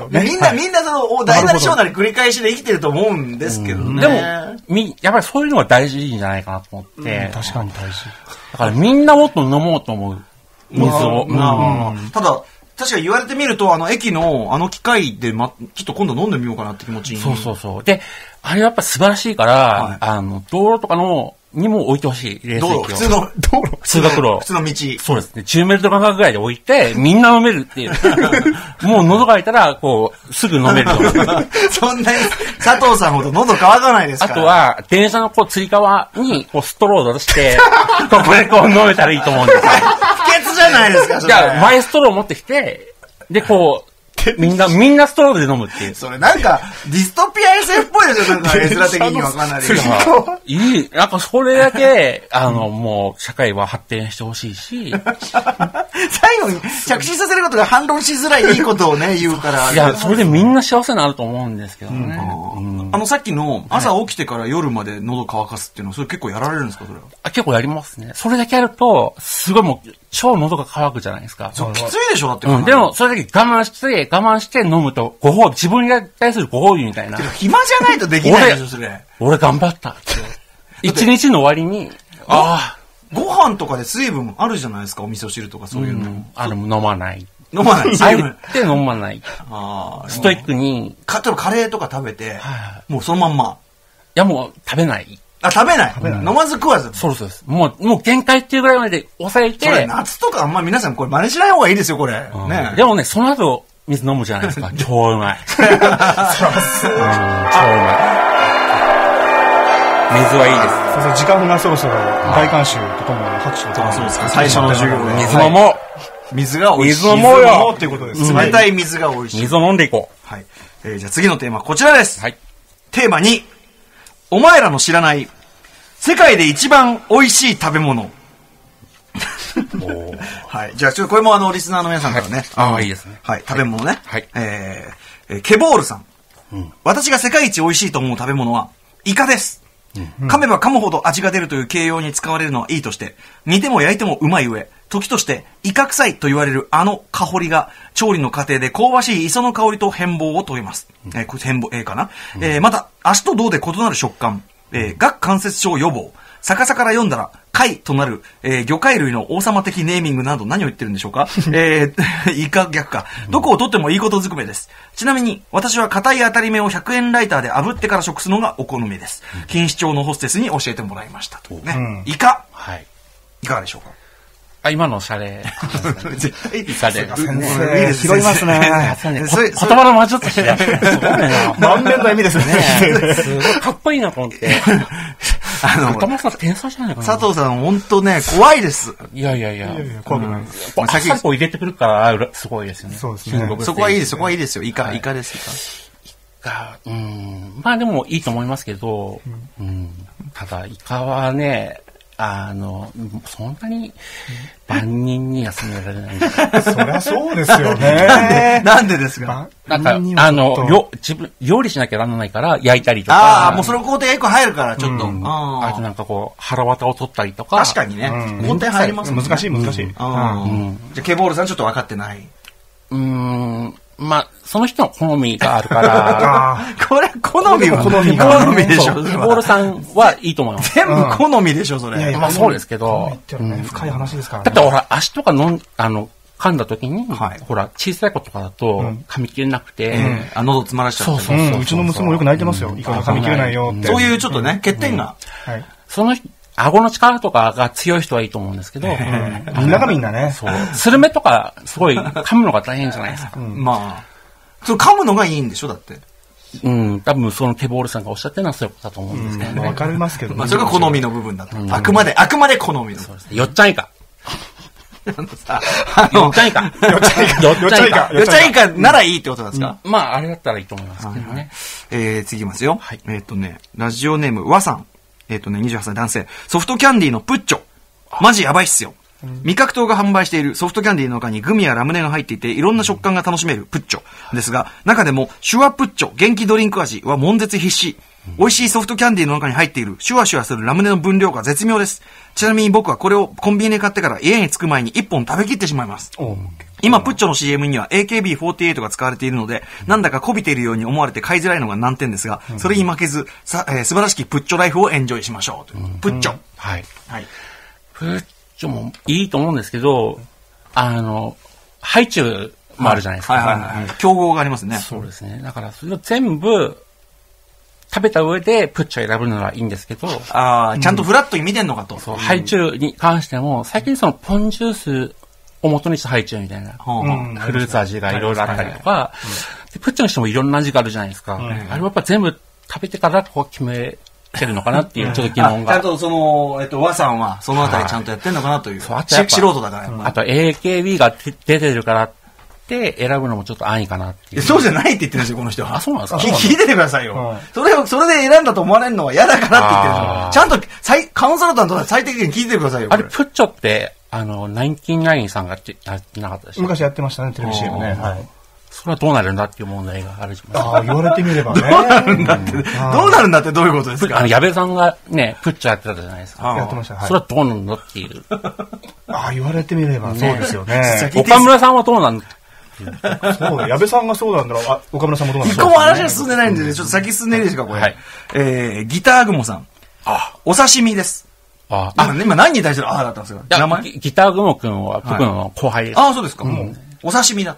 Speaker 1: みんなその、大なり小なり繰り返しで生きてると思うんですけどね。
Speaker 2: でも、やっぱりそういうのが大事じゃないかなと思って。
Speaker 3: 確かに大事。
Speaker 2: だからみんなもっと飲もうと思う。水を。
Speaker 1: ただ、確かに言われてみると、駅の機械で、ちょっと今度飲んでみようかなって気持ちに。
Speaker 2: そう。で、あれやっぱ素晴らしいから、道路とかにも置いてほしい。冷水器を。
Speaker 1: 普通の道路。
Speaker 2: 通学路。
Speaker 1: 普通の道。
Speaker 2: そうですね。10メートル間隔ぐらいで置いて、みんな飲めるっていう。もう喉乾いたら、こう、すぐ飲めると思う。
Speaker 1: そんなに、佐藤さんほど喉乾かないですから。
Speaker 2: あとは、電車のつり革に、ストローを出して、ここで飲めたらいいと思うんですよ。
Speaker 1: 不潔じゃないですか、それ。
Speaker 2: じゃあ、マイストローを持ってきて、で、こう、みんなストローで飲むっていう。
Speaker 1: それなんか、ディストピア SF っぽいですよ、なんか、絵面的にはかなり。
Speaker 2: なんかそれだけ、もう、社会は発展してほしいし。
Speaker 1: 最後に着地させることが反論しづらいいいことをね、言うから。
Speaker 2: いや、それでみんな幸せになると思うんですけどね。
Speaker 1: さっきの、朝起きてから夜まで喉乾かすっていうのは、それ結構やられるんですか、それは。
Speaker 2: 結構やりますね。それだけやると、すごいもう、超喉が渇くじゃないですか。
Speaker 1: そう、きついでしょ、だって。
Speaker 2: でも、それだけ我慢して飲むと、自分に対するご褒美みたいな。
Speaker 1: 暇じゃないとできないでしょ、それ。
Speaker 2: 俺頑張ったって。一日の終わりに、
Speaker 1: ご飯とかで水分あるじゃないですか、お味噌汁とかそういうの。
Speaker 2: 飲まない。
Speaker 1: あ
Speaker 2: えて飲まない。ストイックに。
Speaker 1: 例えばカレーとか食べて、もうそのまんま。
Speaker 2: いや、もう食べない。
Speaker 1: 食べない。飲まず食わず。
Speaker 2: そうです。もう限界っていうぐらいまで抑えて。
Speaker 1: それ夏とかあんま皆さんこれ真似しない方がいいですよ、これ。
Speaker 2: でもね、その後、水飲むじゃないですか。超うまい。超うまい。水はいいです。
Speaker 3: 時間がそろそろ大観衆とともに拍手を。
Speaker 1: そうですか。最初の授業で。
Speaker 2: 水飲もう。
Speaker 1: 水が美味しい。
Speaker 2: 水飲もうよ
Speaker 1: っていうことです。冷たい水が美味しい。
Speaker 2: 水を飲んでいこ
Speaker 1: う。はい。じゃあ次のテーマこちらです。
Speaker 2: はい。
Speaker 1: テーマ2。お前らの知らない世界で一番美味しい食べ物。はい。じゃあちょっとこれもリスナーの皆さんからね。
Speaker 2: いいですね。
Speaker 1: はい。食べ物ね。
Speaker 2: はい。
Speaker 1: ケボールさん。私が世界一美味しいと思う食べ物はイカです。噛めば噛むほど味が出るという形容に使われるのはいいとして、煮ても焼いてもうまい上、時としてイカ臭いと言われる香りが調理の過程で香ばしい磯の香りと変貌を遂げます。これ変貌、かな、また足と胴で異なる食感、顎関節症予防、逆さから読んだら貝となる、魚介類の王様的ネーミングなど何を言ってるんでしょうか。イカ逆か。どこをとってもいいことずくめです。ちなみに私は硬い当たり目を100円ライターで炙ってから食すのがお好みです。錦糸町のホステスに教えてもらいましたと、ね。イカ。
Speaker 2: はい。
Speaker 1: いかがでしょうか。
Speaker 2: 今のおしゃれ。
Speaker 1: 絶対
Speaker 2: イカで。
Speaker 3: 拾いますね。
Speaker 2: 言葉の魔術してやってる。すごいな。
Speaker 3: 満面の意味ですね。
Speaker 2: すごいかっこいいなと思って。歌丸さん天才じゃないかな。
Speaker 1: 佐藤さん本当ね、怖いです。
Speaker 2: いや。
Speaker 3: 怖くないです。
Speaker 2: あっさり入れてくるからすごいですよね。
Speaker 3: そうですね。
Speaker 1: そこはいいです、そこはいいですよ。イカです、
Speaker 2: イカ。まあでもいいと思いますけど、ただイカはね、 そんなに万人には勧められないん
Speaker 3: でそりゃそうですよね。
Speaker 1: なんでですか？
Speaker 2: なんか、料理しなきゃならないから、焼いたりとか。
Speaker 1: もうその工程が一個入るから、ちょっと。
Speaker 2: あとなんかこう、腹渡を取ったりとか。
Speaker 1: 確かにね。工程入りますもんね。
Speaker 3: 難しい。じゃ
Speaker 1: あ、ケボールさんちょっと分かってない。
Speaker 2: まあ、その人の好みがあるから。
Speaker 1: これ、好みでしょ。
Speaker 2: ケボールさんはいいと思います。
Speaker 1: 全部好みでしょ、それ。
Speaker 2: まあそうですけど。
Speaker 3: 深い話ですからね。
Speaker 2: だってほら、足とか噛んだ時に、ほら、小さい子とかだと、噛み切れなくて、
Speaker 1: 喉詰まらしちゃって。
Speaker 3: そう。うちの娘もよく泣いてますよ。いかが噛み切れないよって。
Speaker 1: そういうちょっとね、欠点が。
Speaker 2: その顎の力とかが強い人はいいと思うんですけど、
Speaker 3: みんながみんなね。
Speaker 2: そう。スルメとか、すごい噛むのが大変じゃないですか。
Speaker 1: まあ。噛むのがいいんでしょ、だって。
Speaker 2: 多分そのケボールさんがおっしゃってるのはそういうことだと思うんですけどね。
Speaker 3: わかりますけどね。
Speaker 1: それが好みの部分だと。あくまで好みの。
Speaker 2: そうですね。よっちゃんいか。よっちゃんいか。
Speaker 1: よっちゃんいかならいいってことなんですか？
Speaker 2: まあ、あれだったらいいと思いますけどね。
Speaker 1: 次いきますよ。ラジオネーム、和さん。28歳男性。ソフトキャンディーのプッチョ。マジやばいっすよ。味覚糖が販売しているソフトキャンディーの中にグミやラムネが入っていていろんな食感が楽しめるプッチョですが、中でもシュワプッチョ元気ドリンク味は悶絶必至。美味しいソフトキャンディーの中に入っているシュワシュワするラムネの分量が絶妙です。ちなみに僕はこれをコンビニで買ってから家に着く前に1本食べきってしまいます。今プッチョの CM には AKB48 が使われているので、なんだかこびているように思われて買いづらいのが難点ですが、それに負けず素晴らしきプッチョライフをエンジョイしましょう。プッチョ。
Speaker 2: はい。プッチョもいいと思うんですけど、ハイチュウもあるじゃないですか。
Speaker 1: 競合がありますね。
Speaker 2: そうですね。だからそれを全部食べた上でプッチョを選ぶのはいいんですけど。
Speaker 1: ちゃんとフラットに見てんのかと。
Speaker 2: そう、ハイチュウに関しても、最近そのポンジュースを元にしたハイチュウみたいな、フルーツ味がいろいろあったりとか、プッチョにしてもいろんな味があるじゃないですか。あれはやっぱ全部食べてからこう決めてるのかなっていうちょっと疑問が。
Speaker 1: ちゃんとその、和さんはそのあたりちゃんとやってんのかなという。素人だから。
Speaker 2: あと AKB が出てるからって選ぶのもちょっと安易かなっていう。
Speaker 1: そうじゃないって言ってるんですよ、この人は。
Speaker 2: そうなんですか？
Speaker 1: 聞いててくださいよ。それで選んだと思われるのは嫌だからって言ってるんですよ。ちゃんとカウンサルタントは最低限聞いててくださいよ。
Speaker 2: あれ、プッチョって、ナインティナインさんがやってなかったでしょ？
Speaker 3: 昔やってましたね、テレビ CM ね。
Speaker 2: それはどうなるんだっていう問題があるじゃないです
Speaker 3: か。言われてみればね。
Speaker 1: どうなるんだってどういうことですか？
Speaker 2: 矢部さんがね、プッチョやってたじゃないですか。
Speaker 3: やってました。
Speaker 2: それはどうなんだっていう。
Speaker 3: 言われてみればそうですよね。
Speaker 2: 岡村さんはどうなんだ
Speaker 3: そうだ、矢部さんがそうなんだろう。岡村さんもどうなんだ
Speaker 1: ろう。一個も話が進んでないんで、ちょっと先進んでいいですか、これ。ギター雲さん。お刺身です。今何に対するだったんですか？名前？
Speaker 2: ギター雲くんは僕の後輩です。
Speaker 1: そうですか。お刺身だった。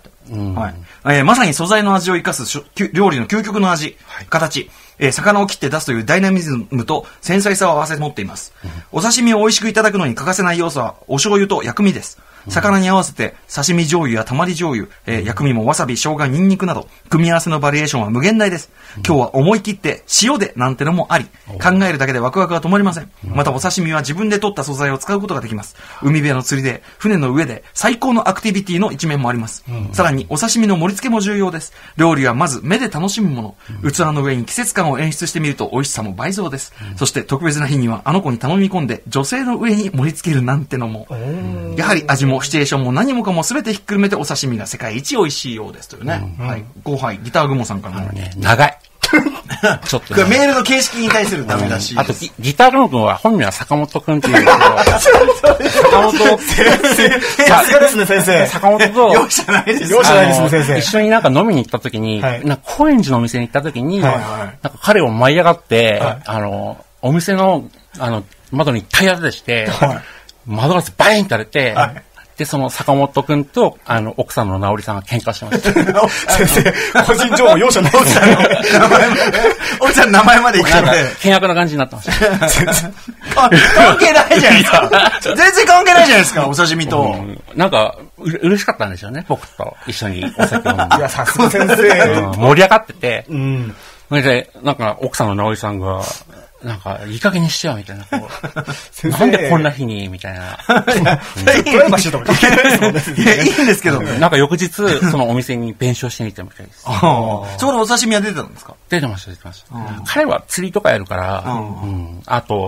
Speaker 1: まさに素材の味を生かす料理の究極の味、形。魚を切って出すというダイナミズムと繊細さを合わせ持っています。お刺身を美味しくいただくのに欠かせない要素はお醤油と薬味です。魚に合わせて刺身醤油やたまり醤油、薬味もわさび、生姜、ニンニクなど組み合わせのバリエーションは無限大です。今日は思い切って塩でなんてのもあり、考えるだけでワクワクが止まりません。またお刺身は自分で取った素材を使うことができます。海辺の釣りで船の上で最高のアクティビティの一面もあります。さらにお刺身の盛り付けも重要です。料理はまず目で楽しむもの、器の上に季節感を演出してみると美味しさも倍増です。そして特別な日にはあの子に頼み込んで女性の上に盛り付けるなんてのも、やはり味もシチュエーションも何もかも全てひっくるめてお刺身が世界一美味しいようですというね。後輩ギター雲さんからの
Speaker 2: ね、長い。
Speaker 1: ちょっと、ね、メールの形式に対するダメだし。
Speaker 2: あとギター雲くんは本名は坂本くんっていうんですけど、坂本
Speaker 3: さすがですね先生。
Speaker 2: 坂本と
Speaker 1: 容赦ないです。
Speaker 3: 容赦ないですね先生。
Speaker 2: 一緒になんか飲みに行った時に、なんか高円寺のお店に行った時に、なんか彼を舞い上がって、お店の窓に体当てして、窓ガラスバインってやれて。で、その坂本くんと、奥さんの直りさんが喧嘩してました。
Speaker 3: 先生、個人情報容赦ないです
Speaker 1: 奥さんの名前まで言っちゃって。
Speaker 2: 険悪な感じになってました。
Speaker 1: 関係ないじゃないですか。全然関係ないじゃないですか、お刺身と。
Speaker 2: なんか、嬉しかったんでしょうね、僕と一緒にお酒を飲んで。
Speaker 3: いや、さすが先生。
Speaker 2: 盛り上がってて。それで、なんか、奥さんの直りさんが、なんか、いい加減にしてよ、みたいな。なんでこんな日にみたいな。
Speaker 3: プライバシーとか関係ないですもんね。
Speaker 1: いいんですけど。
Speaker 2: なんか翌日、そのお店に弁償してみたみたいです。そ
Speaker 1: こでお刺身は出てたんですか？
Speaker 2: 出てました。彼は釣りとかやるから、あと、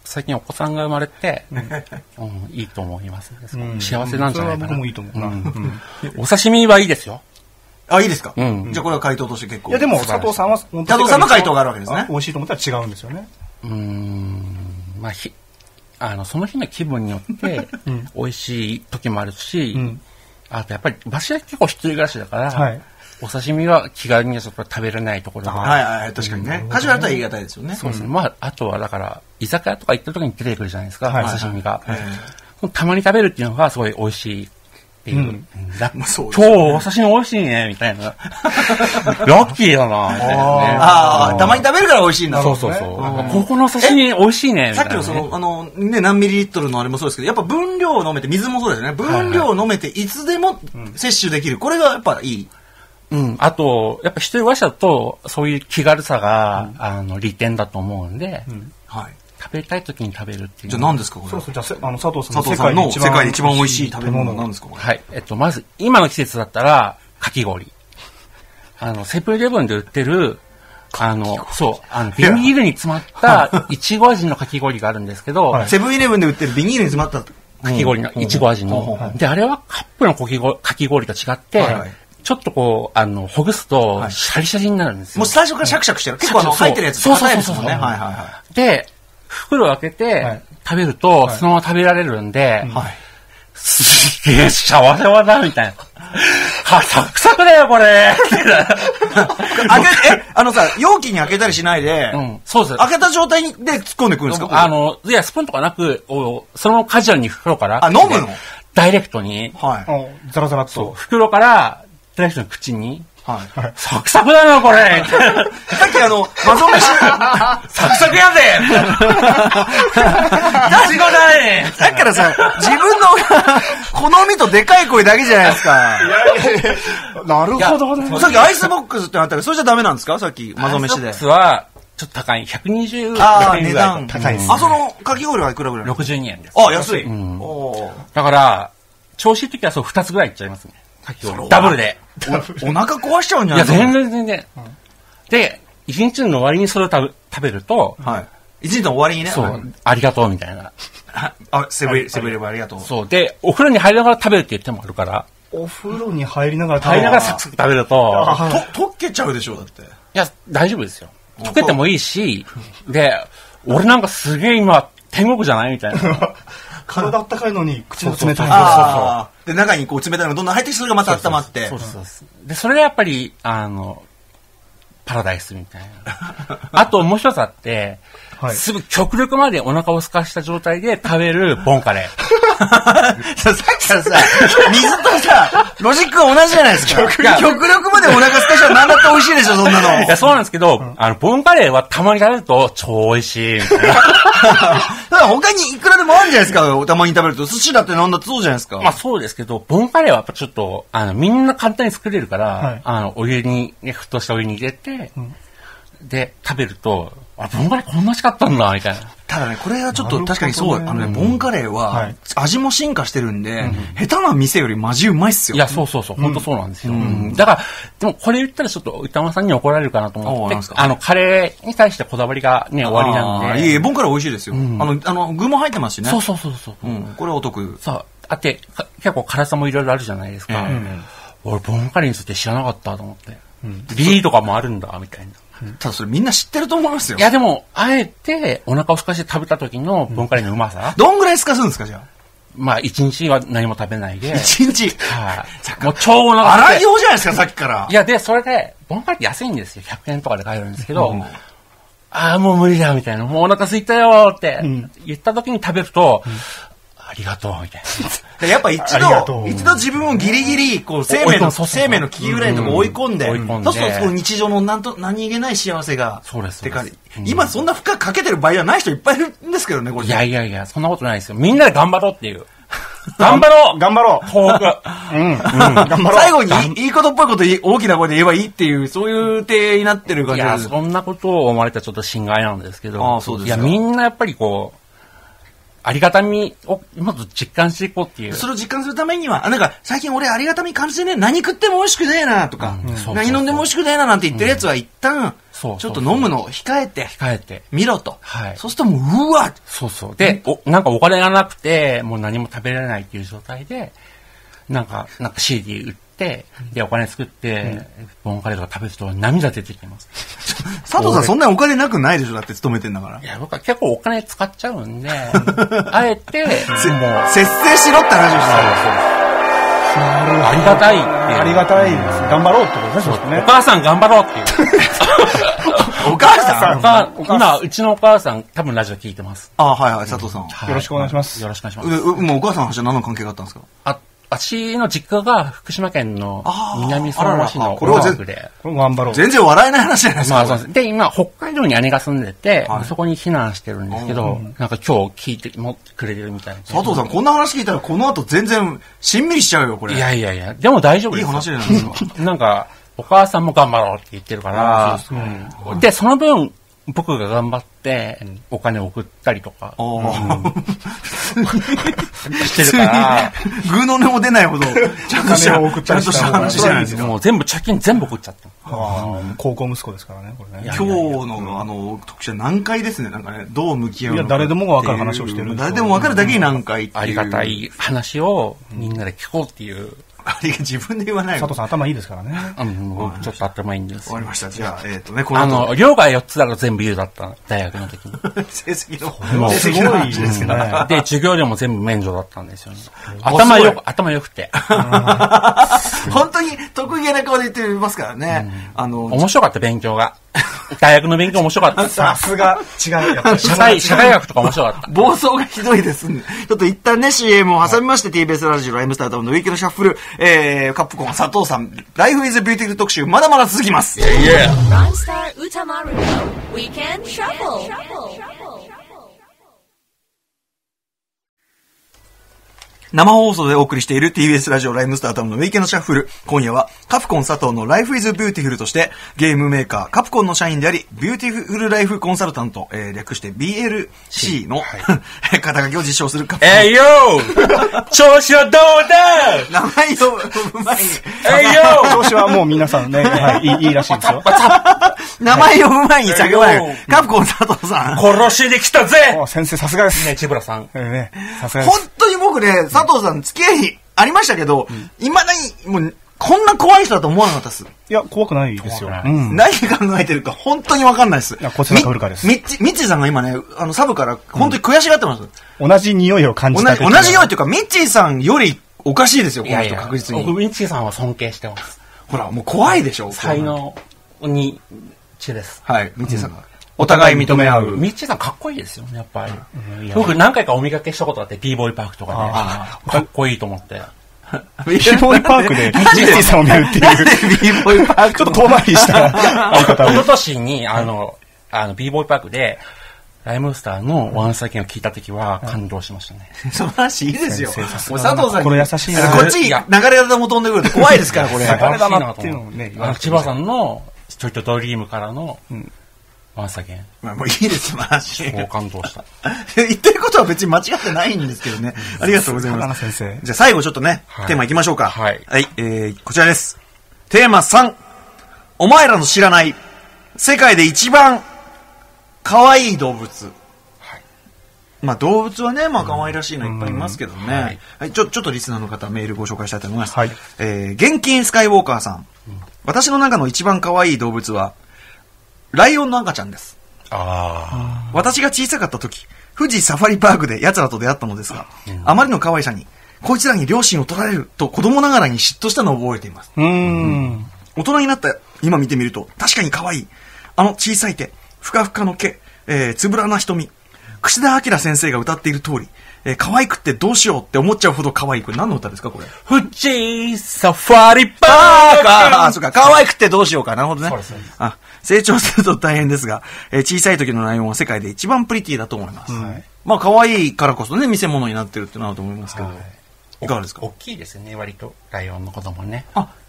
Speaker 2: 最近お子さんが生まれて、いいと思います。幸せなんじゃないかな。それは僕
Speaker 3: もいいと思うな。
Speaker 2: お刺身はいいですよ。
Speaker 1: あ、いいですか。じゃあこれは回答として結構。
Speaker 3: いやでも佐藤さんは、
Speaker 1: 佐藤さんの回答があるわけですね。
Speaker 3: 美味しいと思ったら違うんですよね。
Speaker 2: まあその日の気分によって美味しい時もあるし、あとやっぱり場所は結構一人暮らしだから、お刺身は気軽にちょっと食べれないところが。
Speaker 1: 確かにね。カジュアルとは言い難いですよね。
Speaker 2: そうですね。まあ、あとはだから、居酒屋とか行った時に出てくるじゃないですか、お刺身が。たまに食べるっていうのがすごい美味しいっていう。今日お刺身美味しいね、みたいな。ラッキーだな、みたいなね。
Speaker 1: たまに食べるから美味しいんだ。
Speaker 2: そうそうそう。ここのお刺身美味しいね、みたいな。
Speaker 1: さっきの何ミリリットルのあれもそうですけど、やっぱ分量を飲めて、水もそうですよね。分量を飲めて、いつでも摂取できる。これがやっぱいい。
Speaker 2: あと、やっぱ一人暮らしだと、そういう気軽さが、利点だと思うんで、食べたい時に食べるっていう。
Speaker 1: じゃあ何ですかこれ。
Speaker 3: そうそう、じゃあ佐藤さ
Speaker 1: んの世界で一番美味しい食べ物は何ですかこれ。
Speaker 2: はい。まず、今の季節だったら、かき氷。セブンイレブンで売ってる、ビニールに詰まった、いちご味のかき氷があるんですけど、
Speaker 1: セブンイレブンで売ってるビニールに詰まった
Speaker 2: かき氷のいちご味の。で、あれはカップのかき氷と違って、ちょっとこう、ほぐすと、シャリシャリになるんですよ。
Speaker 1: もう最初からシャクシャクしてる。結構入ってるやつ
Speaker 2: そうそうそう。で、袋を開けて、食べると、そのまま食べられるんで、すげえ幸せだ、みたいな。サクサクだよ、これ。
Speaker 1: 容器に開けたりしないで、
Speaker 2: そうです。
Speaker 1: 開けた状態で突っ込んでくるんですか
Speaker 2: いや、スプーンとかなく、そのカジュアルに袋から。
Speaker 1: 飲むの
Speaker 2: ダイレクトに。
Speaker 3: ザラザラっと。
Speaker 2: 袋から、ダイレクトに口に。サクサクだな、これ。
Speaker 1: さっきマゾ飯、
Speaker 2: サクサクやぜ
Speaker 1: イチゴだねさっきからさ、自分の好みとでかい声だけじゃないですか。
Speaker 3: なるほどね。
Speaker 1: さっきアイスボックスってあったけど、それじゃダメなんですかさっき、マゾ飯で。
Speaker 2: アイスボックスは、ちょっと高い。120円ぐ
Speaker 1: らい。値段高いです。そのかき氷はいくらぐらい
Speaker 2: ?62 円です。
Speaker 1: 安い。
Speaker 2: だから、調子いい時はそう2つぐらいいっちゃいますね。ダブルで。
Speaker 1: お腹壊しちゃうんじゃない
Speaker 2: ですか。いや、全然。で、一日の終わりにそれを食べると、
Speaker 1: 一日の終わりにね。
Speaker 2: そう、ありがとうみたいな。
Speaker 1: セブンイレブンありがとう。
Speaker 2: そう。で、お風呂に入りながら食べるって言ってもあるから。
Speaker 3: お風呂に入りながら
Speaker 2: サクサク食べると。
Speaker 1: 溶けちゃうでしょ、だって。い
Speaker 2: や、大丈夫ですよ。溶けてもいいし、で、俺なんかすげえ今、天国じゃないみたいな。
Speaker 3: 体あったかいのに口の冷たい。
Speaker 1: そうで、中にこう冷たいのがどんどん入ってきて、それがまた温まって。
Speaker 2: で、それがやっぱり、パラダイスみたいな。あともう一つあって、すぐ極力までお腹を空かした状態で食べるボンカレー。
Speaker 1: さっきからさ、水とさ、ロジックが同じじゃないですか。極力までお腹空かしたら何だって美味しいでしょ、そんなの。
Speaker 2: いや、そうなんですけど、ボンカレーはたまに食べると超美味しい、みたいな。
Speaker 1: ただ他にいくらでもあるんじゃないですか、たまに食べると。寿司だってなんだってそうじゃないですか。
Speaker 2: まあそうですけど、ボンカレーはやっぱちょっと、みんな簡単に作れるから、お湯に、ね、沸騰したお湯に入れて、で、食べると、ボンカレーこんな美味しかったんだ、みたいな。
Speaker 1: ただね、これはちょっと確かにそう、ボンカレーは、味も進化してるんで、下手な店よりマジうまいっすよ。
Speaker 2: いや、そう、本当そうなんですよ。だから、でもこれ言ったらちょっと歌間さんに怒られるかなと思って、カレーに対してこだわりがね、終わりなんで。
Speaker 1: いえ、ボンカレー美味しいですよ。具も入ってますしね。
Speaker 2: そう。
Speaker 1: これはお得。
Speaker 2: そう。あって、結構辛さもいろいろあるじゃないですか。俺、ボンカレーについて知らなかったと思って。ビーとかもあるんだ、みたいな。
Speaker 1: ただそれみんな知ってると思いますよ。
Speaker 2: いやでも、あえてお腹を空かして食べた時のボンカレーのうまさ。
Speaker 1: どんぐらい空かすんですか、じゃあ。
Speaker 2: まあ、1日は何も食べないで。
Speaker 1: 1日
Speaker 2: はい。もう超お腹空いて。
Speaker 1: 荒いようじゃないですか、さっきから。
Speaker 2: いや、で、それで、ボンカレーって安いんですよ。100円とかで買えるんですけど、ああ、もう無理だ、みたいな。もうお腹空いたよって言った時に食べると、ありがとう、みたい
Speaker 1: な。やっぱ一度自分をギリギリ、こう、生命の危機ぐらいのとこ追い込んで、そうすると日常の何気ない幸せが、
Speaker 2: そうです。
Speaker 1: 今そんな負荷かけてる場合はない人いっぱいいるんですけどね、これ。
Speaker 2: いや、そんなことないですよ。みんなで頑張ろうっていう。頑張ろう
Speaker 3: 頑張ろう
Speaker 2: 東北。
Speaker 1: 頑張ろう最後にいいことっぽいこと大きな声で言えばいいっていう、そういう体になってる感じです。
Speaker 2: いや、そんなことを思われたらちょっと心外なんですけど。
Speaker 1: そうです。
Speaker 2: いや、みんなやっぱりこう、ありがたみをまず実感していこうっていう。
Speaker 1: それを実感するためには、なんか最近俺ありがたみ感じてね、何食っても美味しくねえなとか、何飲んでも美味しくねえななんて言ってるやつは一旦、 ちょっと飲むのを控えて見ろと。
Speaker 2: はい。
Speaker 1: そうするともう、うわ
Speaker 2: そうそう。で、なんかお金がなくて、もう何も食べられないっていう状態で、なんか CD 売って、で、お金作って、ボンカレーとか食べると涙出てきます。
Speaker 1: 佐藤さんそんなにお金なくないでしょだって勤めてんだから。
Speaker 2: いや、僕は結構お金使っちゃうんで、あえて、もう、
Speaker 1: 節制しろって話をした。
Speaker 2: ありがたいっていう。
Speaker 3: ありがたいです。頑張ろうってことですね。
Speaker 2: お母さん頑張ろうっていう。
Speaker 1: お母さん
Speaker 2: 今、うちのお母さん、多分ラジオ聞いてます。
Speaker 1: はいはい、佐藤さん。
Speaker 3: よろしくお願いします。
Speaker 2: よろしくお願いします。
Speaker 1: もうお母さんの話は何の関係があったんですか？
Speaker 2: 私の実家が福島県の南相馬市の
Speaker 1: これは頑
Speaker 3: 張ろう。
Speaker 1: 全然笑えない話じゃないですか。
Speaker 2: まあ、で、今、北海道に姉が住んでて、そこに避難してるんですけど、なんか今日聞いてもくれてるみたいな。
Speaker 1: 佐藤さん、こんな話聞いたらこの後全然しんみりしちゃうよ、これ。
Speaker 2: いやいやいや、でも大丈夫です。
Speaker 1: いい話じゃないですか。
Speaker 2: なんか、お母さんも頑張ろうって言ってるから、で、その分、僕が頑張って、お金を送ったりとか、してるから、
Speaker 1: グーの音も出ないほど、ちゃんとした話じゃないですか。
Speaker 2: もう全部、貯金全部送っちゃった。
Speaker 3: 高校息子ですからね、これね。
Speaker 1: 今日の特集は難解ですね、なんかね、どう向き合うのか。
Speaker 3: いや、誰でもが分かる話をしてる。
Speaker 1: 誰でも分かるだけに難解っていう。
Speaker 2: ありがたい話をみんなで聞こうっていう。
Speaker 1: 自分で言わない
Speaker 3: 佐藤さん頭いいですからね。
Speaker 2: 僕ちょっと頭いいんです。
Speaker 1: 終わりました。じゃあ、
Speaker 2: 量が4つだと全部 U だった、大学の時に。
Speaker 1: 成績の
Speaker 3: 話ですけどね。
Speaker 2: で、授業料も全部免除だったんですよね。頭良くて。
Speaker 1: 本当に得意げな顔で言ってますからね。
Speaker 2: 面白かった、勉強が。大学の勉強面白かった。
Speaker 3: さすが、違う。やっぱ
Speaker 2: 社会学とか面白かった。
Speaker 1: 暴走がひどいですんで。ちょっと一旦ね、CM を挟みまして、TBS ラジオライムスタートのウィークのシャッフル、カップコン佐藤さん、Life is Beautiful 特集、まだまだ続きます。生放送でお送りしている TBS ラジオライムスタータムのウィーケンドシャッフル。今夜はカプコン佐藤の Life is Beautiful としてゲームメーカーカプコンの社員でありビューティフルライフコンサルタント、略して BLC の、肩書きを実証するカプコン。
Speaker 2: 調子はどうだ
Speaker 1: 名前を呼ぶ前に。
Speaker 3: 調子はもう皆さんね、いいらしいですよ。
Speaker 1: 名前を呼ぶ前に叫ばない。カプコン佐藤さん。
Speaker 2: 殺しに来たぜ
Speaker 3: 先生さすがです。
Speaker 2: ね、千村さん。
Speaker 3: さすがです。
Speaker 1: 本当に僕ね、佐藤さん付き合いありましたけど、未だにもうこんな怖い人だと思わなかったです。
Speaker 3: いや、怖くないですよ。
Speaker 1: 何考えてるか本当に分かんないです。
Speaker 3: こちらかるかです。
Speaker 1: ミッチーさんが今ね、サブから本当に悔しがってます。
Speaker 3: 同じ匂いを感じた。
Speaker 1: 同じ匂いというか、ミッチーさんよりおかしいですよ、この人確実に。
Speaker 2: 僕、ミッチーさんは尊敬してます。
Speaker 1: ほら、もう怖いでしょ。
Speaker 2: 才能に血です。
Speaker 1: はい、ミッチーさんが。お互い認め合う。
Speaker 2: ミッチーさんかっこいいですよね、やっぱり。僕何回かお見かけしたことあって、Bボーイパークとかね。かっこいいと思って。
Speaker 3: Bボーイパークでミッチーさんを見るっていう。
Speaker 1: Bボーイパーク
Speaker 3: ちょっと遠回りした相方を。
Speaker 2: 一昨年に、Bボーイパークで、ライムスターのワンサーキンを聞いたときは感動しましたね。
Speaker 1: その話いいですよ。もう佐藤さん
Speaker 3: これ優しいな。
Speaker 1: こっち流れ玉も飛んでくると怖いですから、これ。
Speaker 3: 流れ玉っていうのをね。
Speaker 2: 千葉さんのストリートドリームからのワンサーキン。
Speaker 1: もういいですよ、話。
Speaker 2: そう感動した。
Speaker 1: 言ってることは別に間違ってないんですけどね。ありがとうございます。
Speaker 3: 先生。
Speaker 1: じゃあ最後ちょっとね、テーマいきましょうか。
Speaker 2: はい。
Speaker 1: こちらです。テーマ3。お前らの知らない世界で一番可愛い動物。まあ動物はね、まあ可愛らしいのいっぱいいますけどね。はい。ちょっとリスナーの方メールご紹介したいと思います。はい。現金スカイウォーカーさん。私の中の一番可愛い動物は、ライオンの赤ちゃんです。私が小さかった時、富士サファリパークで奴らと出会ったのですが、あまりの可愛さに、こいつらに両親を取られると子供ながらに嫉妬したのを覚えています。大人になった今見てみると、確かに可愛い。あの小さい手、ふかふかの毛、つぶらな瞳。櫛田明先生が歌っている通り、可愛くってどうしようって思っちゃうほど可愛い。これ何の歌ですかこれ。
Speaker 2: 富士サファリパーク。
Speaker 1: そうか、可愛くってどうしようか。なるほどね。成長すると大変ですが、小さい時のライオンは世界で一番プリティだと思います。まあ可愛いからこそね、見せ物になってるってなると思いますけど。いかがですか。
Speaker 2: 大きいですね、割とライオンの子供ね。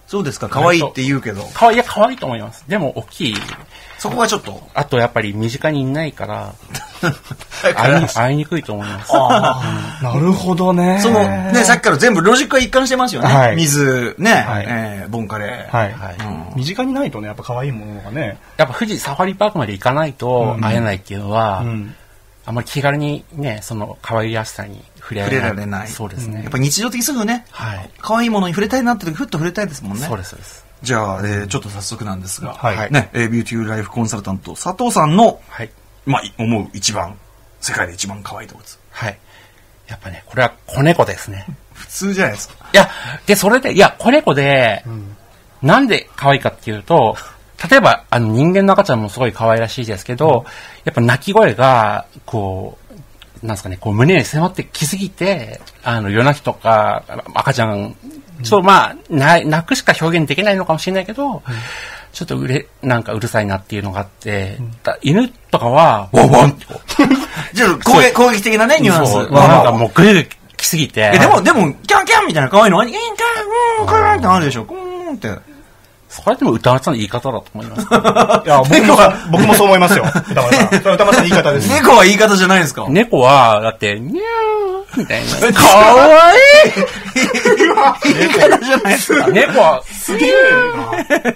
Speaker 1: そうですか、可愛いって言うけど。
Speaker 2: 可愛いと思います。でも、大きい。
Speaker 1: そこがちょっと。
Speaker 2: あと、やっぱり身近にいないから、会いにくいと思います。
Speaker 3: なるほどね。
Speaker 1: ね、さっきから全部ロジックが一貫してますよね。水、ね、ボンカレー。
Speaker 3: 身近にないとね、やっぱ可愛いものがね。
Speaker 2: やっぱ富士サファリパークまで行かないと会えないっていうのは、あんまり気軽にね、その可愛らしさに触れられない。そうですね。
Speaker 1: やっぱ日常的すぐね、可愛いものに触れたいなって時、ふっと触れたいですもんね。
Speaker 2: そうです、そうです。
Speaker 1: じゃあ、ちょっと早速なんですが、ね、ビューティーライフコンサルタント佐藤さんの、まあ、思う世界で一番可愛い動物。
Speaker 2: はい。やっぱね、これは子猫ですね。
Speaker 1: 普通じゃないですか。
Speaker 2: いや、で、それで、子猫で、なんで可愛いかっていうと、例えば、人間の赤ちゃんもすごい可愛らしいですけど、やっぱ鳴き声が、こう、なんですかね、こう胸に迫ってきすぎて、夜泣きとか、赤ちゃん、ちょっとまあ、泣くしか表現できないのかもしれないけど、ちょっとなんかうるさいなっていうのがあって、犬とかは、ワンワンってこう。
Speaker 1: ちょっと攻撃的なね、ニュアンス。
Speaker 2: なんかもうグイグイ来すぎて。
Speaker 1: でも、キャンキャンみたいな可愛いのは、キャンキャン、ーンってなるでしょ、ーンって。
Speaker 2: それでも歌丸さんの言い方だと思います。
Speaker 3: いや、僕もそう思いますよ。歌丸さん。歌丸さんの言い方です。
Speaker 1: 猫は言い方じゃないですか？
Speaker 2: 猫は、だって、ニャーみたいな。
Speaker 1: かわいい言い方じゃないですか。
Speaker 2: 猫は、すげえな。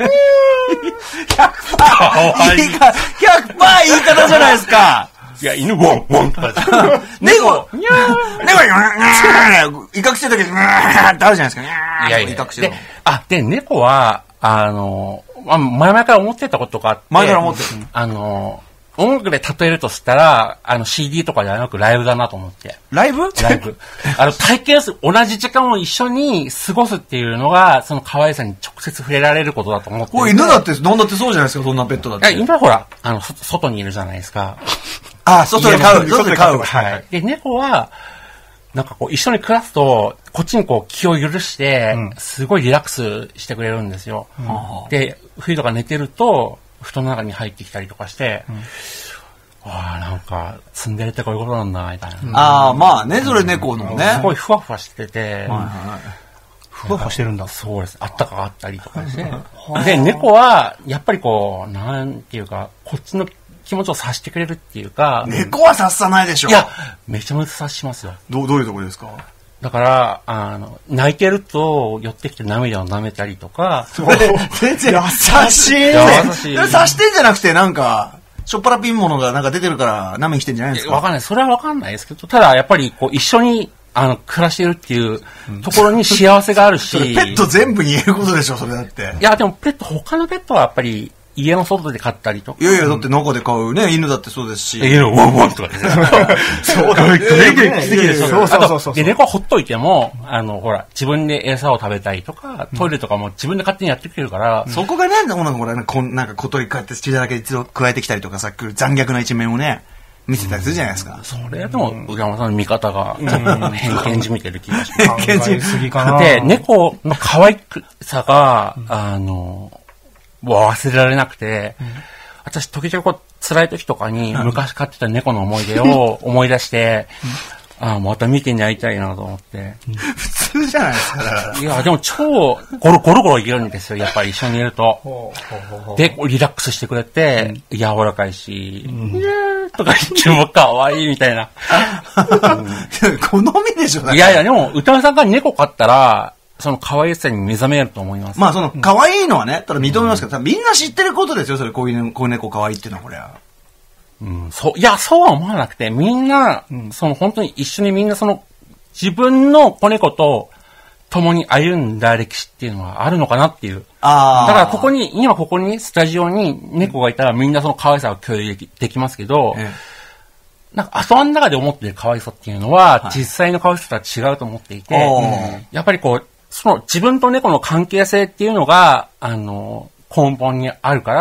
Speaker 1: 100%言い方じゃないですか。
Speaker 2: いや、犬、ウォン、ウォンとか。
Speaker 1: 猫、ニャー猫、ニャー威嚇してるとき、ニャーってあるじゃないですか。ニャー
Speaker 2: いやいや。で、猫は、前々から思ってたことがあって。
Speaker 1: 前から思ってる。
Speaker 2: 音楽で例えるとしたら、CD とかじゃなくライブだなと思って。
Speaker 1: ライブ。
Speaker 2: 体験する、同じ時間を一緒に過ごすっていうのが、その可愛さに直接触れられることだと思って。
Speaker 1: 犬だって、なんだってそうじゃないですか、そんなペットだって。
Speaker 2: 犬はほら、外にいるじゃないですか。
Speaker 1: 外で飼う。
Speaker 2: はい。で、猫は、なんかこう、一緒に暮らすと、こっちにこう、気を許して、すごいリラックスしてくれるんですよ。で、冬とか寝てると、布団の中に入ってきたりとかして、なんか、ツンデレってこういうことなんだ、みたい
Speaker 1: な。まあね、それ猫のね。
Speaker 2: すごいふわふわしてて、
Speaker 3: ふわふわしてるんだ。
Speaker 2: そうです。あったかかったりとかして。で、猫は、やっぱりこう、なんていうか、こっちの気持ちを察してくれるっていうか。
Speaker 1: 猫は察さないでしょ。
Speaker 2: いや、めちゃめちゃ察しますよ。
Speaker 1: どういうところですか？
Speaker 2: だから、泣いてると、寄ってきて涙を舐めたりとか。
Speaker 1: 全然優しい。察してんじゃなくて、なんか、しょっぱらピンものがなんか出てるから舐めきてんじゃないですか？
Speaker 2: わかんない。それはわかんないですけど、ただやっぱりこう一緒に、暮らしてるっていうところに幸せがあるし。
Speaker 1: ペット全部に言えることでしょ、それだって。
Speaker 2: いや、でも他のペットはやっぱり、家の外で飼ったりとか。
Speaker 1: いや、だって中で飼うね、犬だってそうですし。
Speaker 2: 犬、ワンワンとかね。そうだね。そう。で、猫はほっといても、ほら、自分で餌を食べたりとか、トイレとかも自分で勝手にやってくれるから。
Speaker 1: そこがね、ほら、なんか小鳥こうやって血だらけ一度加えてきたりとかさ、残虐な一面をね、見せたりするじゃないですか。
Speaker 2: それでも、宇山さんの見方が、偏見じみてる気がし
Speaker 3: ます。偏見じすぎかな。
Speaker 2: で、猫の可愛さが、忘れられなくて、私時々こう辛い時とかに昔飼ってた猫の思い出を思い出して、また見てに会いたいなと思って。
Speaker 1: 普通じゃないですか。
Speaker 2: いや、でも超ゴロゴロいけるんですよ、やっぱり一緒にいると。で、リラックスしてくれて、柔らかいし、イエーとか言っても可愛いみたいな。
Speaker 1: 好みでしょ、
Speaker 2: いや、でも、歌丸さんが猫飼ったら、その可愛さに目覚めると思います。
Speaker 1: まあその可愛いのはね、ただ認めますけど、みんな知ってることですよ、それこういう猫可愛いっていうのはこれは。
Speaker 2: そうは思わなくて、みんな、本当に一緒にみんな自分の子猫と共に歩んだ歴史っていうのはあるのかなっていう。だからここに、スタジオに猫がいたらみんなその可愛さを共有できますけど、なんか頭の中で思っている可愛さっていうのは、実際の可愛さとは違うと思っていて、やっぱりこう、自分と猫の関係性っていうのが、根本にあるから、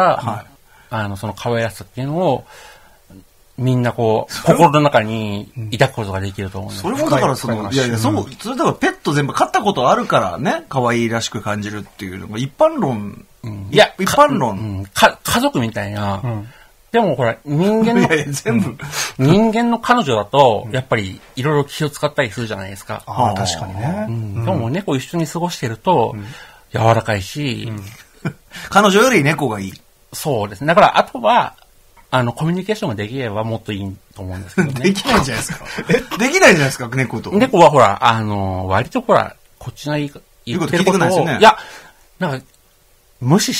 Speaker 2: その可愛らしさっていうのを、みんなこう、心の中に抱くことができると思います。
Speaker 1: それもだからそれだからペット全部飼ったことあるからね、可愛いらしく感じるっていうのが一般論。
Speaker 2: いや、
Speaker 1: 一般論。
Speaker 2: 家族みたいな、でもほら、人間の彼女だと、やっぱりいろいろ気を使ったりするじゃないですか。
Speaker 3: 確かにね。
Speaker 2: でも猫一緒に過ごしてると、 柔らかいし、
Speaker 1: 彼女より猫がいい。
Speaker 2: そうですね。だから、あとは、コミュニケーションができればもっといいと思うんですけどね。
Speaker 1: できないじゃないですか。できないじゃないですか、猫と。
Speaker 2: 猫はほら、割とほら、こっちの言ってることを、いや、なんか、無視して、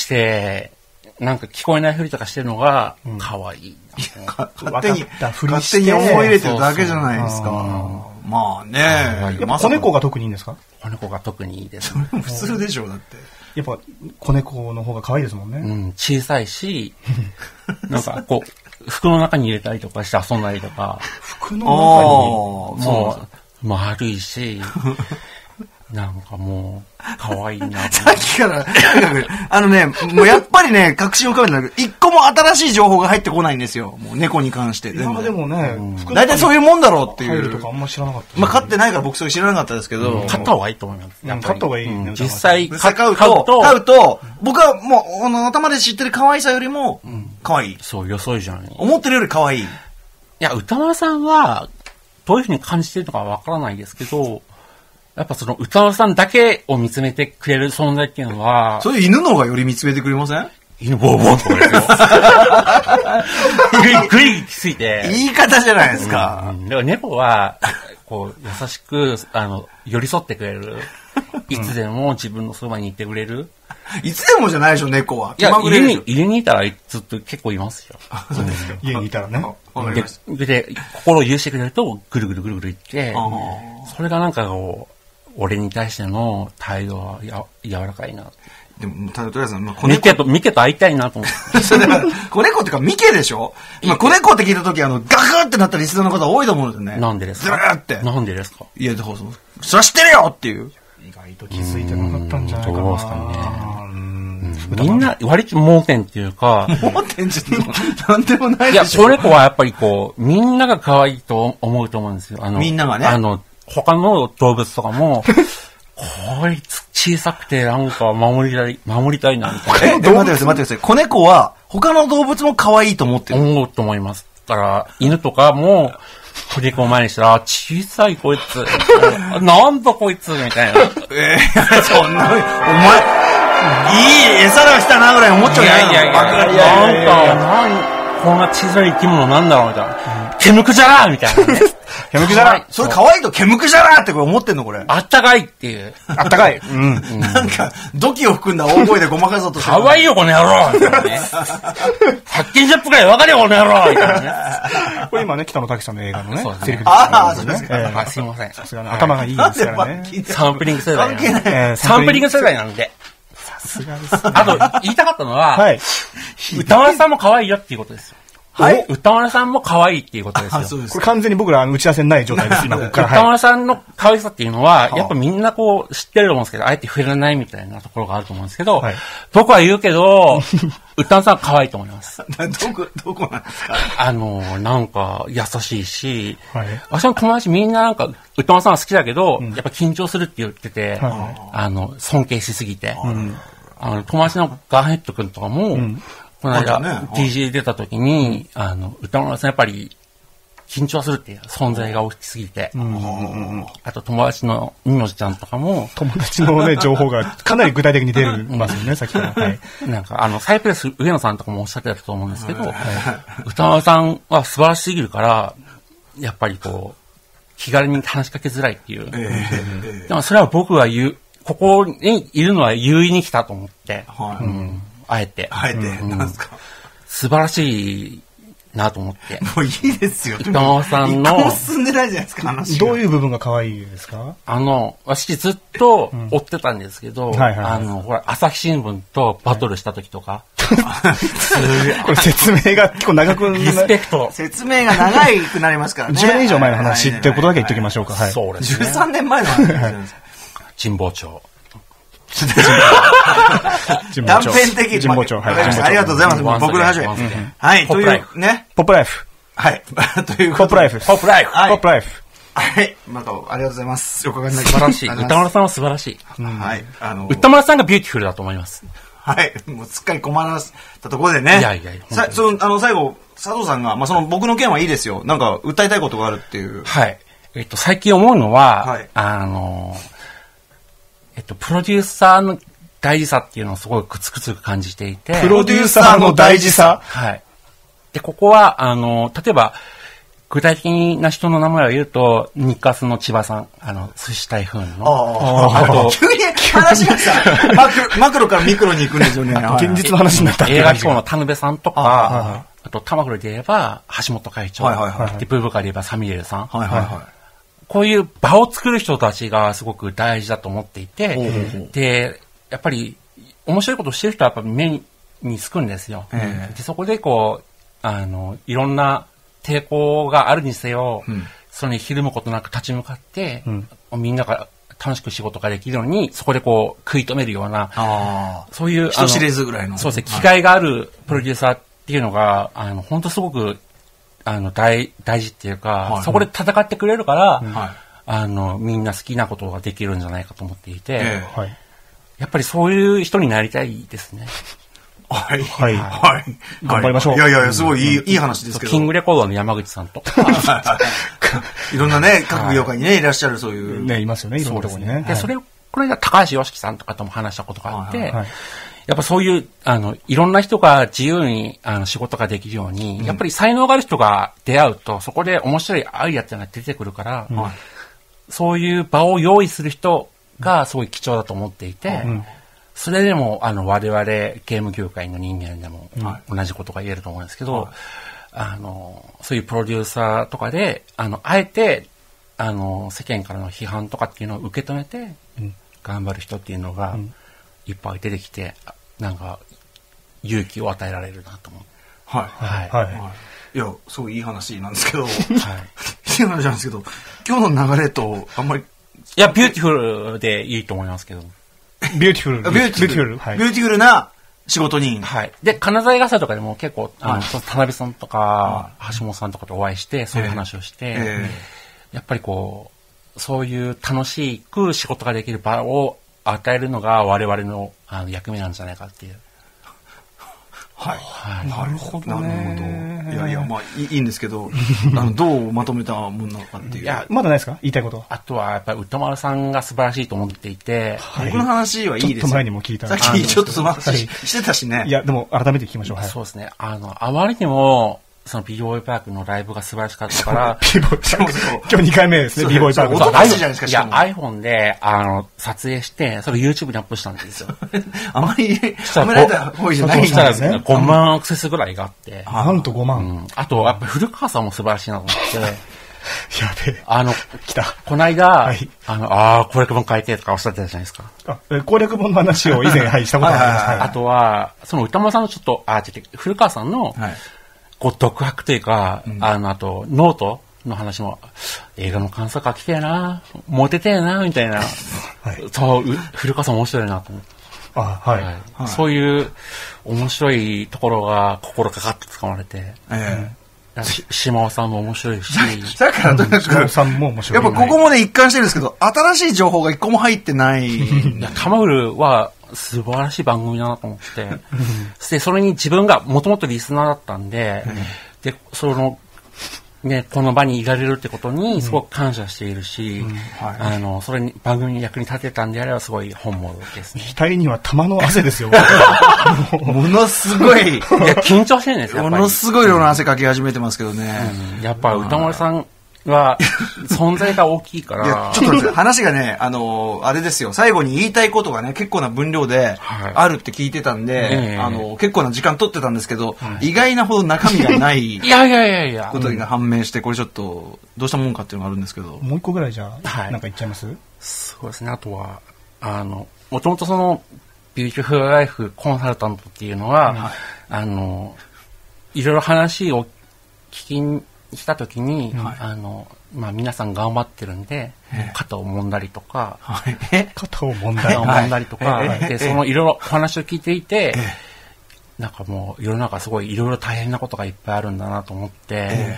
Speaker 2: なんか聞こえないふりとかしてるのが、可愛い。
Speaker 1: 勝手に思い入れてるだけじゃないですか。まあね。
Speaker 3: 子猫が特にいいんですか？
Speaker 2: 子猫が特にいいです。
Speaker 1: 普通でしょ、だって。
Speaker 3: やっぱ、子猫の方が可愛いですもんね。
Speaker 2: うん、小さいし、なんかこう、服の中に入れたりとかして遊んだりとか。
Speaker 3: 服の中
Speaker 2: にもう、丸いし、なんかもう、可愛いな。
Speaker 1: さっきから、もうやっぱりね、確信を深めたんだけど、一個も新しい情報が入ってこないんですよ。もう猫に関して。
Speaker 3: でもね、
Speaker 1: 大体そういうもんだろうっていう。
Speaker 3: 入るとかあんま知らなかった。
Speaker 1: まあ飼ってないから僕それ知らなかったですけど。
Speaker 2: 飼った方がいいと思います。
Speaker 3: 飼った方がいい。
Speaker 2: 実際
Speaker 1: 飼うと、僕はもう、頭で知ってる可愛さよりも、可愛い。
Speaker 2: そう、よそいじゃん。
Speaker 1: 思ってるより可愛い。い
Speaker 2: や、歌丸さんは、どういうふうに感じてるのかわからないですけど、やっぱその歌丸さんだけを見つめてくれる存在っていうのは、
Speaker 1: そういう犬の方がより見つめてくれません？
Speaker 2: 犬ボーボーとかですよ。ぐいついて。
Speaker 1: 言い方じゃないですか。
Speaker 2: だから猫は、こう、優しく、寄り添ってくれる。いつでも自分のそばにいてくれる。
Speaker 1: いつでもじゃないでしょ、猫は。
Speaker 2: いや、家にいたらずっと結構いますよ。
Speaker 3: そうですか。家にいたらね。
Speaker 2: で、心を許してくれると、ぐるぐるぐるぐるいって、それがなんかこう、俺に対しての態度は柔らかいな。
Speaker 1: でも、とりあえず、
Speaker 2: ミケと会いたいなと思って。
Speaker 1: 子猫ってか、ミケでしょ？今、子猫って聞いたとき、ガクってなったリスナーの方多いと思うんですよね。
Speaker 2: なんでですか？
Speaker 1: ずーって。
Speaker 2: なんでですか？
Speaker 1: いや、それは知ってるよっていう。
Speaker 3: 意外と気づいてなかったんじゃないかな。
Speaker 2: どうですかね。みんな、割と盲点っていうか。
Speaker 1: 盲点じゃなんでもないでしょ。
Speaker 2: いや、子猫はやっぱりこう、みんなが可愛いと思うと思うんですよ。
Speaker 1: みんながね。
Speaker 2: 他の動物とかも、こいつ小さくてなんか守りたいなみたいな。
Speaker 1: 待ってください。子猫は他の動物も可愛いと思ってる。
Speaker 2: 思うと思います。だから、犬とかも、子猫を前にしたら、小さいこいつ、なんだこいつみたいな。
Speaker 1: そんな、お前、いい餌が来たなぐらい思っちゃうじゃない
Speaker 2: なんか、こんな小さい生き物なんだろうみたいな。毛むくじゃらみたいなね。
Speaker 1: 毛むくじゃらそれ可愛いと毛むくじゃらってこれ思ってんのこれ。
Speaker 2: あったかいっていう。
Speaker 3: あったかい。
Speaker 1: なんか、土器を含んだ大声でごまかそうとして
Speaker 2: 可愛いよこの野郎みたいなね。発見ジャップくらい分かれよこの野郎みたいなね。
Speaker 3: これ今ね、北野武さんの映画のね、セリフです。
Speaker 1: ああ、そうですね。
Speaker 2: すいません。
Speaker 3: さすがに頭がいいですからね。
Speaker 2: サンプリング世代。サンプリング世代なんで。
Speaker 3: さすがですね。
Speaker 2: あと、言いたかったのは、歌丸さんも可愛いよっていうことですよ。
Speaker 1: はい。
Speaker 2: 歌丸さんも可愛いっていうことですよ。
Speaker 1: そうです。
Speaker 3: これ完全に僕ら打ち合わせない状態です、今ここから。
Speaker 2: 歌丸さんの可愛さっていうのは、やっぱみんなこう知ってると思うんですけど、あえて触れないみたいなところがあると思うんですけど、僕は言うけど、歌丸さん可愛いと思います。
Speaker 1: どこなんですか？
Speaker 2: なんか優しいし、私の友達みんななんか歌丸さんは好きだけど、やっぱ緊張するって言ってて、尊敬しすぎて、友達のガーヘッド君とかも、この間、DJ 出た時に、歌丸さんやっぱり、緊張するっていう存在が大きすぎて、あと友達のみもじちゃんとかも、
Speaker 3: 友達のね、情報がかなり具体的に出ますよね、さっきから。
Speaker 2: なんか、サイプレス上野さんとかもおっしゃってたと思うんですけど、歌丸さんは素晴らしすぎるから、やっぱりこう、気軽に話しかけづらいっていう。でもそれは僕はここにいるのは優位に来たと思って、あえて。
Speaker 1: なんですか？
Speaker 2: 素晴らしいなと思って。
Speaker 1: もういいですよ。
Speaker 2: 歌丸さんの。
Speaker 1: 一個も進んでないじゃないですか、話。
Speaker 3: どういう部分が可愛いですか？
Speaker 2: 私ずっと追ってたんですけど、ほら、朝日新聞とバトルした時とか。
Speaker 3: これ説明が結構長く
Speaker 2: リスペクト。
Speaker 1: 説明が長くなりますからね。
Speaker 3: 10年以上前の話ってことだけ言っておきましょうか。
Speaker 2: そうですね。
Speaker 1: 13年前の話です。
Speaker 2: 神保町。
Speaker 1: 断片的。
Speaker 3: 神保町。
Speaker 1: ありがとうございます。僕の話は。はい、というね。
Speaker 3: ポップライフ。
Speaker 1: はい。という
Speaker 3: ポップライフ。
Speaker 2: ポップライフ。
Speaker 3: ポップライフ。
Speaker 1: はい。また、ありがとうございます。よくわかんない。
Speaker 2: 素晴らしい。歌丸さんは素晴らしい。
Speaker 1: はい。
Speaker 2: 歌丸さんがビューティフルだと思います。
Speaker 1: はい。もうすっかり困らせたところでね。
Speaker 2: いや。
Speaker 1: 最後、佐藤さんが、僕の件はいいですよ。なんか、訴えたいことがあるっていう。
Speaker 2: はい。最近思うのは、プロデューサー大事さっていうのをすごいくつくつ感じていて。
Speaker 3: プロデューサーの大事さ。
Speaker 2: はい。で、ここは、例えば、具体的な人の名前を言うと、日活の千葉さん、寿司台風の。
Speaker 1: あと、急に話がさ、マクロからミクロに行くんですよね。
Speaker 3: 現実の話になった。
Speaker 2: 映画機構の田辺さんとか、あと、タマフルで言えば、橋本会長。で、ブーブカで言えばサミュエルさん。こういう場を作る人たちがすごく大事だと思っていて、で、やっぱり、面白いことをしてる人はやっぱ目につくんですよ。で、そこでこう、いろんな抵抗があるにせよ、それにひるむことなく立ち向かって、みんなが楽しく仕事ができるように、そこでこう、食い止めるような、そういう、
Speaker 1: 人知れずぐらいの。
Speaker 2: そうですね、機会があるプロデューサーっていうのが、本当すごく、大事っていうか、そこで戦ってくれるから、みんな好きなことができるんじゃないかと思っていて、やっぱりそういう人になりたいですね。
Speaker 1: はい。
Speaker 3: 頑張りましょう。
Speaker 1: いや、すごいいい話ですけど。
Speaker 2: キングレコードの山口さんとか。
Speaker 1: いろんなね、各業界にね、いらっしゃるそういう。
Speaker 3: ね、いますよね、いろんなところにね。
Speaker 2: で、これが高橋良樹さんとかとも話したことがあって、やっぱそういう、いろんな人が自由に、仕事ができるように、やっぱり才能がある人が出会うと、そこで面白いアイデアっていうのが出てくるから、そういう場を用意する人がすごい貴重だと思っていて、それでも、我々ゲーム業界の人間でも同じことが言えると思うんですけど、そういうプロデューサーとかで、あえて、世間からの批判とかっていうのを受け止めて、頑張る人っていうのが、いっぱい出てきて、なんか、勇気を与えられるなと思う。
Speaker 1: いや、すごいいい話なんですけど、いい話なんですけど、今日の流れと、あんまり。
Speaker 2: いや、ビューティフルでいいと思いますけど。
Speaker 1: ビューティフルな仕事人。
Speaker 2: で、金沢映画祭とかでも結構、田辺さんとか、橋本さんとかとお会いして、そういう話をして、やっぱりこう、そういう楽しく仕事ができる場を与えるのが我々の役目なんじゃないかっていう。
Speaker 3: なるほどね。
Speaker 1: いや、まあ、いいんですけど、どうまとめたものなのかっていう。いや、
Speaker 3: まだないですか言いたいこと。
Speaker 2: あとは、やっぱり歌丸さんが素晴らしいと思っていて、
Speaker 1: 僕の話はいいですよ。
Speaker 3: ちょっと前にも聞いた。
Speaker 1: さっきちょっとその話してたしね。
Speaker 3: いや、でも改めて聞きましょう。
Speaker 2: そうですね。あまりにも、その b ボーイパークのライブが素晴らしかったから、
Speaker 3: b ボーイパーク。今日2回目ですね、b ボーイパーク。
Speaker 1: 音出すじゃないですか、
Speaker 2: いや、iPhone で、撮影して、それ YouTube にアップしたんですよ。
Speaker 1: あまり、あまりた方じゃないんですね。
Speaker 2: そしたら5万アクセスぐらいがあって。
Speaker 3: なんと5万。
Speaker 2: あと、やっぱ古川さんも素晴らしいなと思って。
Speaker 3: やべえ。
Speaker 2: 来た。この間、攻略本書いてとかおっしゃってたじゃないですか。
Speaker 3: 攻略本の話を以前、したことあります。
Speaker 2: あとは、その歌丸さんのちょっと、古川さんの、こう、独白というか、あと、ノートの話も、映画の感想書きてえな、モテてえな、みたいな。そう、古川さん面白いなと思って。そういう面白いところが心かかって掴まれて。島尾さんも面白いし。
Speaker 1: だからとにかく、
Speaker 3: 島尾さんも面白い。
Speaker 1: やっぱここもね、一貫してるんですけど、新しい情報が一個も入ってない。
Speaker 2: いや、タマフルは素晴らしい番組だなと思って。で、それに自分がもともとリスナーだったんで、で、この場にいられるってことにすごく感謝しているし、それに番組に役に立てたんであればすごい本望ですね。
Speaker 3: 額には玉の汗ですよ。
Speaker 1: ものすごい。いや、
Speaker 2: 緊張してるんですよ。
Speaker 1: ものすごい量の汗かき始めてますけどね。
Speaker 2: やっぱ歌丸さんは存在が大きいから。いや、
Speaker 1: ちょっと話がね、あれですよ。最後に言いたいことがね、結構な分量であるって聞いてたんで、結構な時間取ってたんですけど、意外なほど中身がない。
Speaker 2: いや。
Speaker 1: ことが判明して、これちょっと、どうしたもんかっていうのがあるんですけど。
Speaker 3: もう一個ぐらいじゃあ、なんか言っちゃいます？
Speaker 2: そうですね。あとは、もともとその、ビューティフルライフコンサルタントっていうのは、いろいろ話を聞きしたときに、皆さん頑張ってるんで、肩を揉んだりとか、
Speaker 3: 肩を揉んだり
Speaker 2: とか、で、そのいろいろお話を聞いていて、なんかもう世の中すごいいろいろ大変なことがいっぱいあるんだなと思って、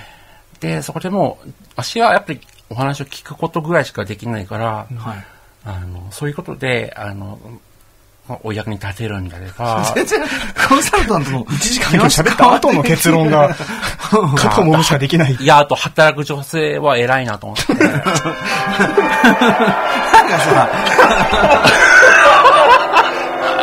Speaker 2: で、そこでもう、私はやっぱりお話を聞くことぐらいしかできないから、そういうことで、お役に立てるんであれば。
Speaker 1: 全然、コンサルタントの
Speaker 3: 1時間喋った後の結論が、肩を揉むしかできない。
Speaker 2: いや、あと働く女性は偉いなと思って。なんかさ、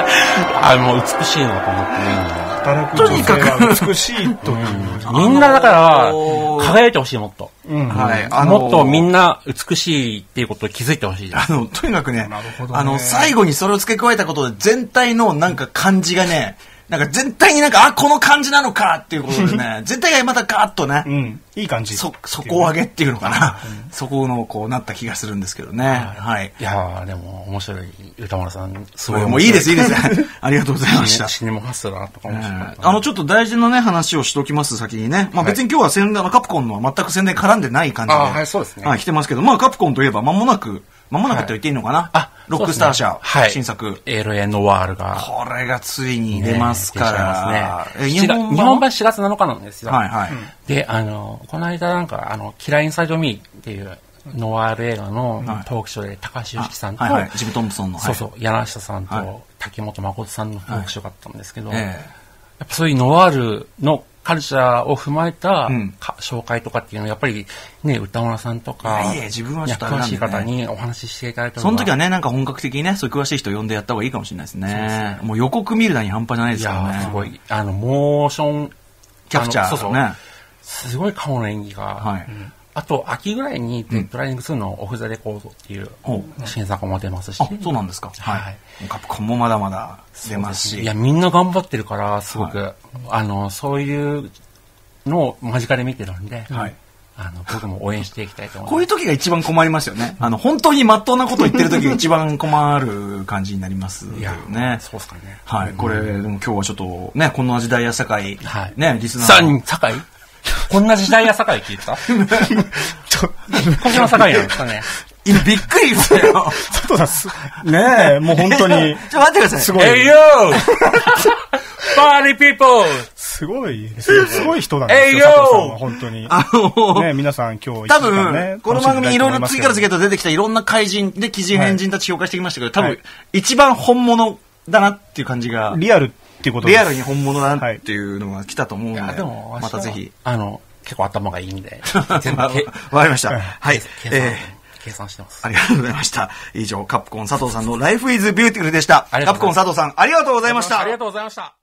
Speaker 2: もう美しいのと思ってね。
Speaker 3: 働く女性は美しいという。
Speaker 2: みんなだから、輝いてほしい、もっと。はい。もっとみんな美しいっていうことを気づいてほしい。
Speaker 1: とにかくね、最後にそれを付け加えたことで全体のなんか感じがね、なんか全体になんか、この感じなのかっていうことでね、全体がまたガーッとね、
Speaker 3: いい感じ。
Speaker 1: 底上げっていうのかな。そこのこうなった気がするんですけどね。はい。
Speaker 2: いやでも面白い、歌丸さん、すごい。
Speaker 1: もういいです、いいです。ありがとうございました。
Speaker 2: シネマハスラーとか面白かった。
Speaker 1: ちょっと大事なね、話をしておきます、先にね。まあ別に今日はカプコンの全く宣伝絡んでない感じで。
Speaker 2: はい、そうですね。
Speaker 1: はい、来てますけど、まあカプコンといえば間もなくと言っていいのかな。ロックスター社、新作。
Speaker 2: LA ノワールが。
Speaker 1: これがついに出ますから。
Speaker 2: 日本版4月7日なんですよ。はいはい。で、この間なんか、キラーインサイドミーっていうノワール映画のトークショーで高橋由紀さんと、
Speaker 1: ジム・トンプソンの。
Speaker 2: そうそう、柳下さんと竹本誠さんのトークショーがあったんですけど、やっぱそういうノワールのカルチャーを踏まえた紹介とかっていうのはやっぱりね、歌村さんとか
Speaker 1: 自分はちょっと詳
Speaker 2: しい方にお話ししていただいた
Speaker 1: その時はね、なんか本格的にね、そういう詳しい人呼んでやった方がいいかもしれないですね。もう予告見るのに半端じゃないですよね。
Speaker 2: すごいモーション
Speaker 1: キャプチャー、
Speaker 2: そうそう、すごい顔の演技が、あと秋ぐらいにデッドライニング2のオフ・ザ・レコードっていう新作も出ますし、
Speaker 1: そうなんですか。はい。カプコンもまだまだ出ますし、
Speaker 2: いやみんな頑張ってるからすごくそういうのを間近で見てるんで、僕も応援していきたいと思います。
Speaker 1: こういう時が一番困りますよね。本当に真っ当なことを言ってる時が一番困る感じになりますよね。
Speaker 2: そうですかね。
Speaker 1: はい。これ、でも今日はちょっとね、こんな時代や社会、ね、リスナ
Speaker 2: ー。社会こんな時代や社会聞いたこんな社会なんですかね。
Speaker 1: 今びっくりしたよ。
Speaker 3: 佐藤さん、ねえ、もう本当に。
Speaker 1: ちょ、待ってください。
Speaker 2: すごい。Hey yo! Party people!
Speaker 3: すごいですね。すごい人なんですよ。佐藤さんは本当に。ね、皆さん今日
Speaker 1: 多分、この番組いろいろ次から次へと出てきたいろんな怪人で奇人変人たち紹介してきましたけど、多分一番本物だなっていう感じが。
Speaker 3: リアルっていうことです。
Speaker 1: リアルに本物だなっていうのが来たと思うので、またぜひ。
Speaker 2: 結構頭がいいんで。
Speaker 1: わかりました。はい。
Speaker 2: 計算してます。
Speaker 1: ありがとうございました。以上、カプコン佐藤さんの Life is Beautiful でした。カプコン佐藤さん、ありがとうございました。
Speaker 2: ありがとうございました。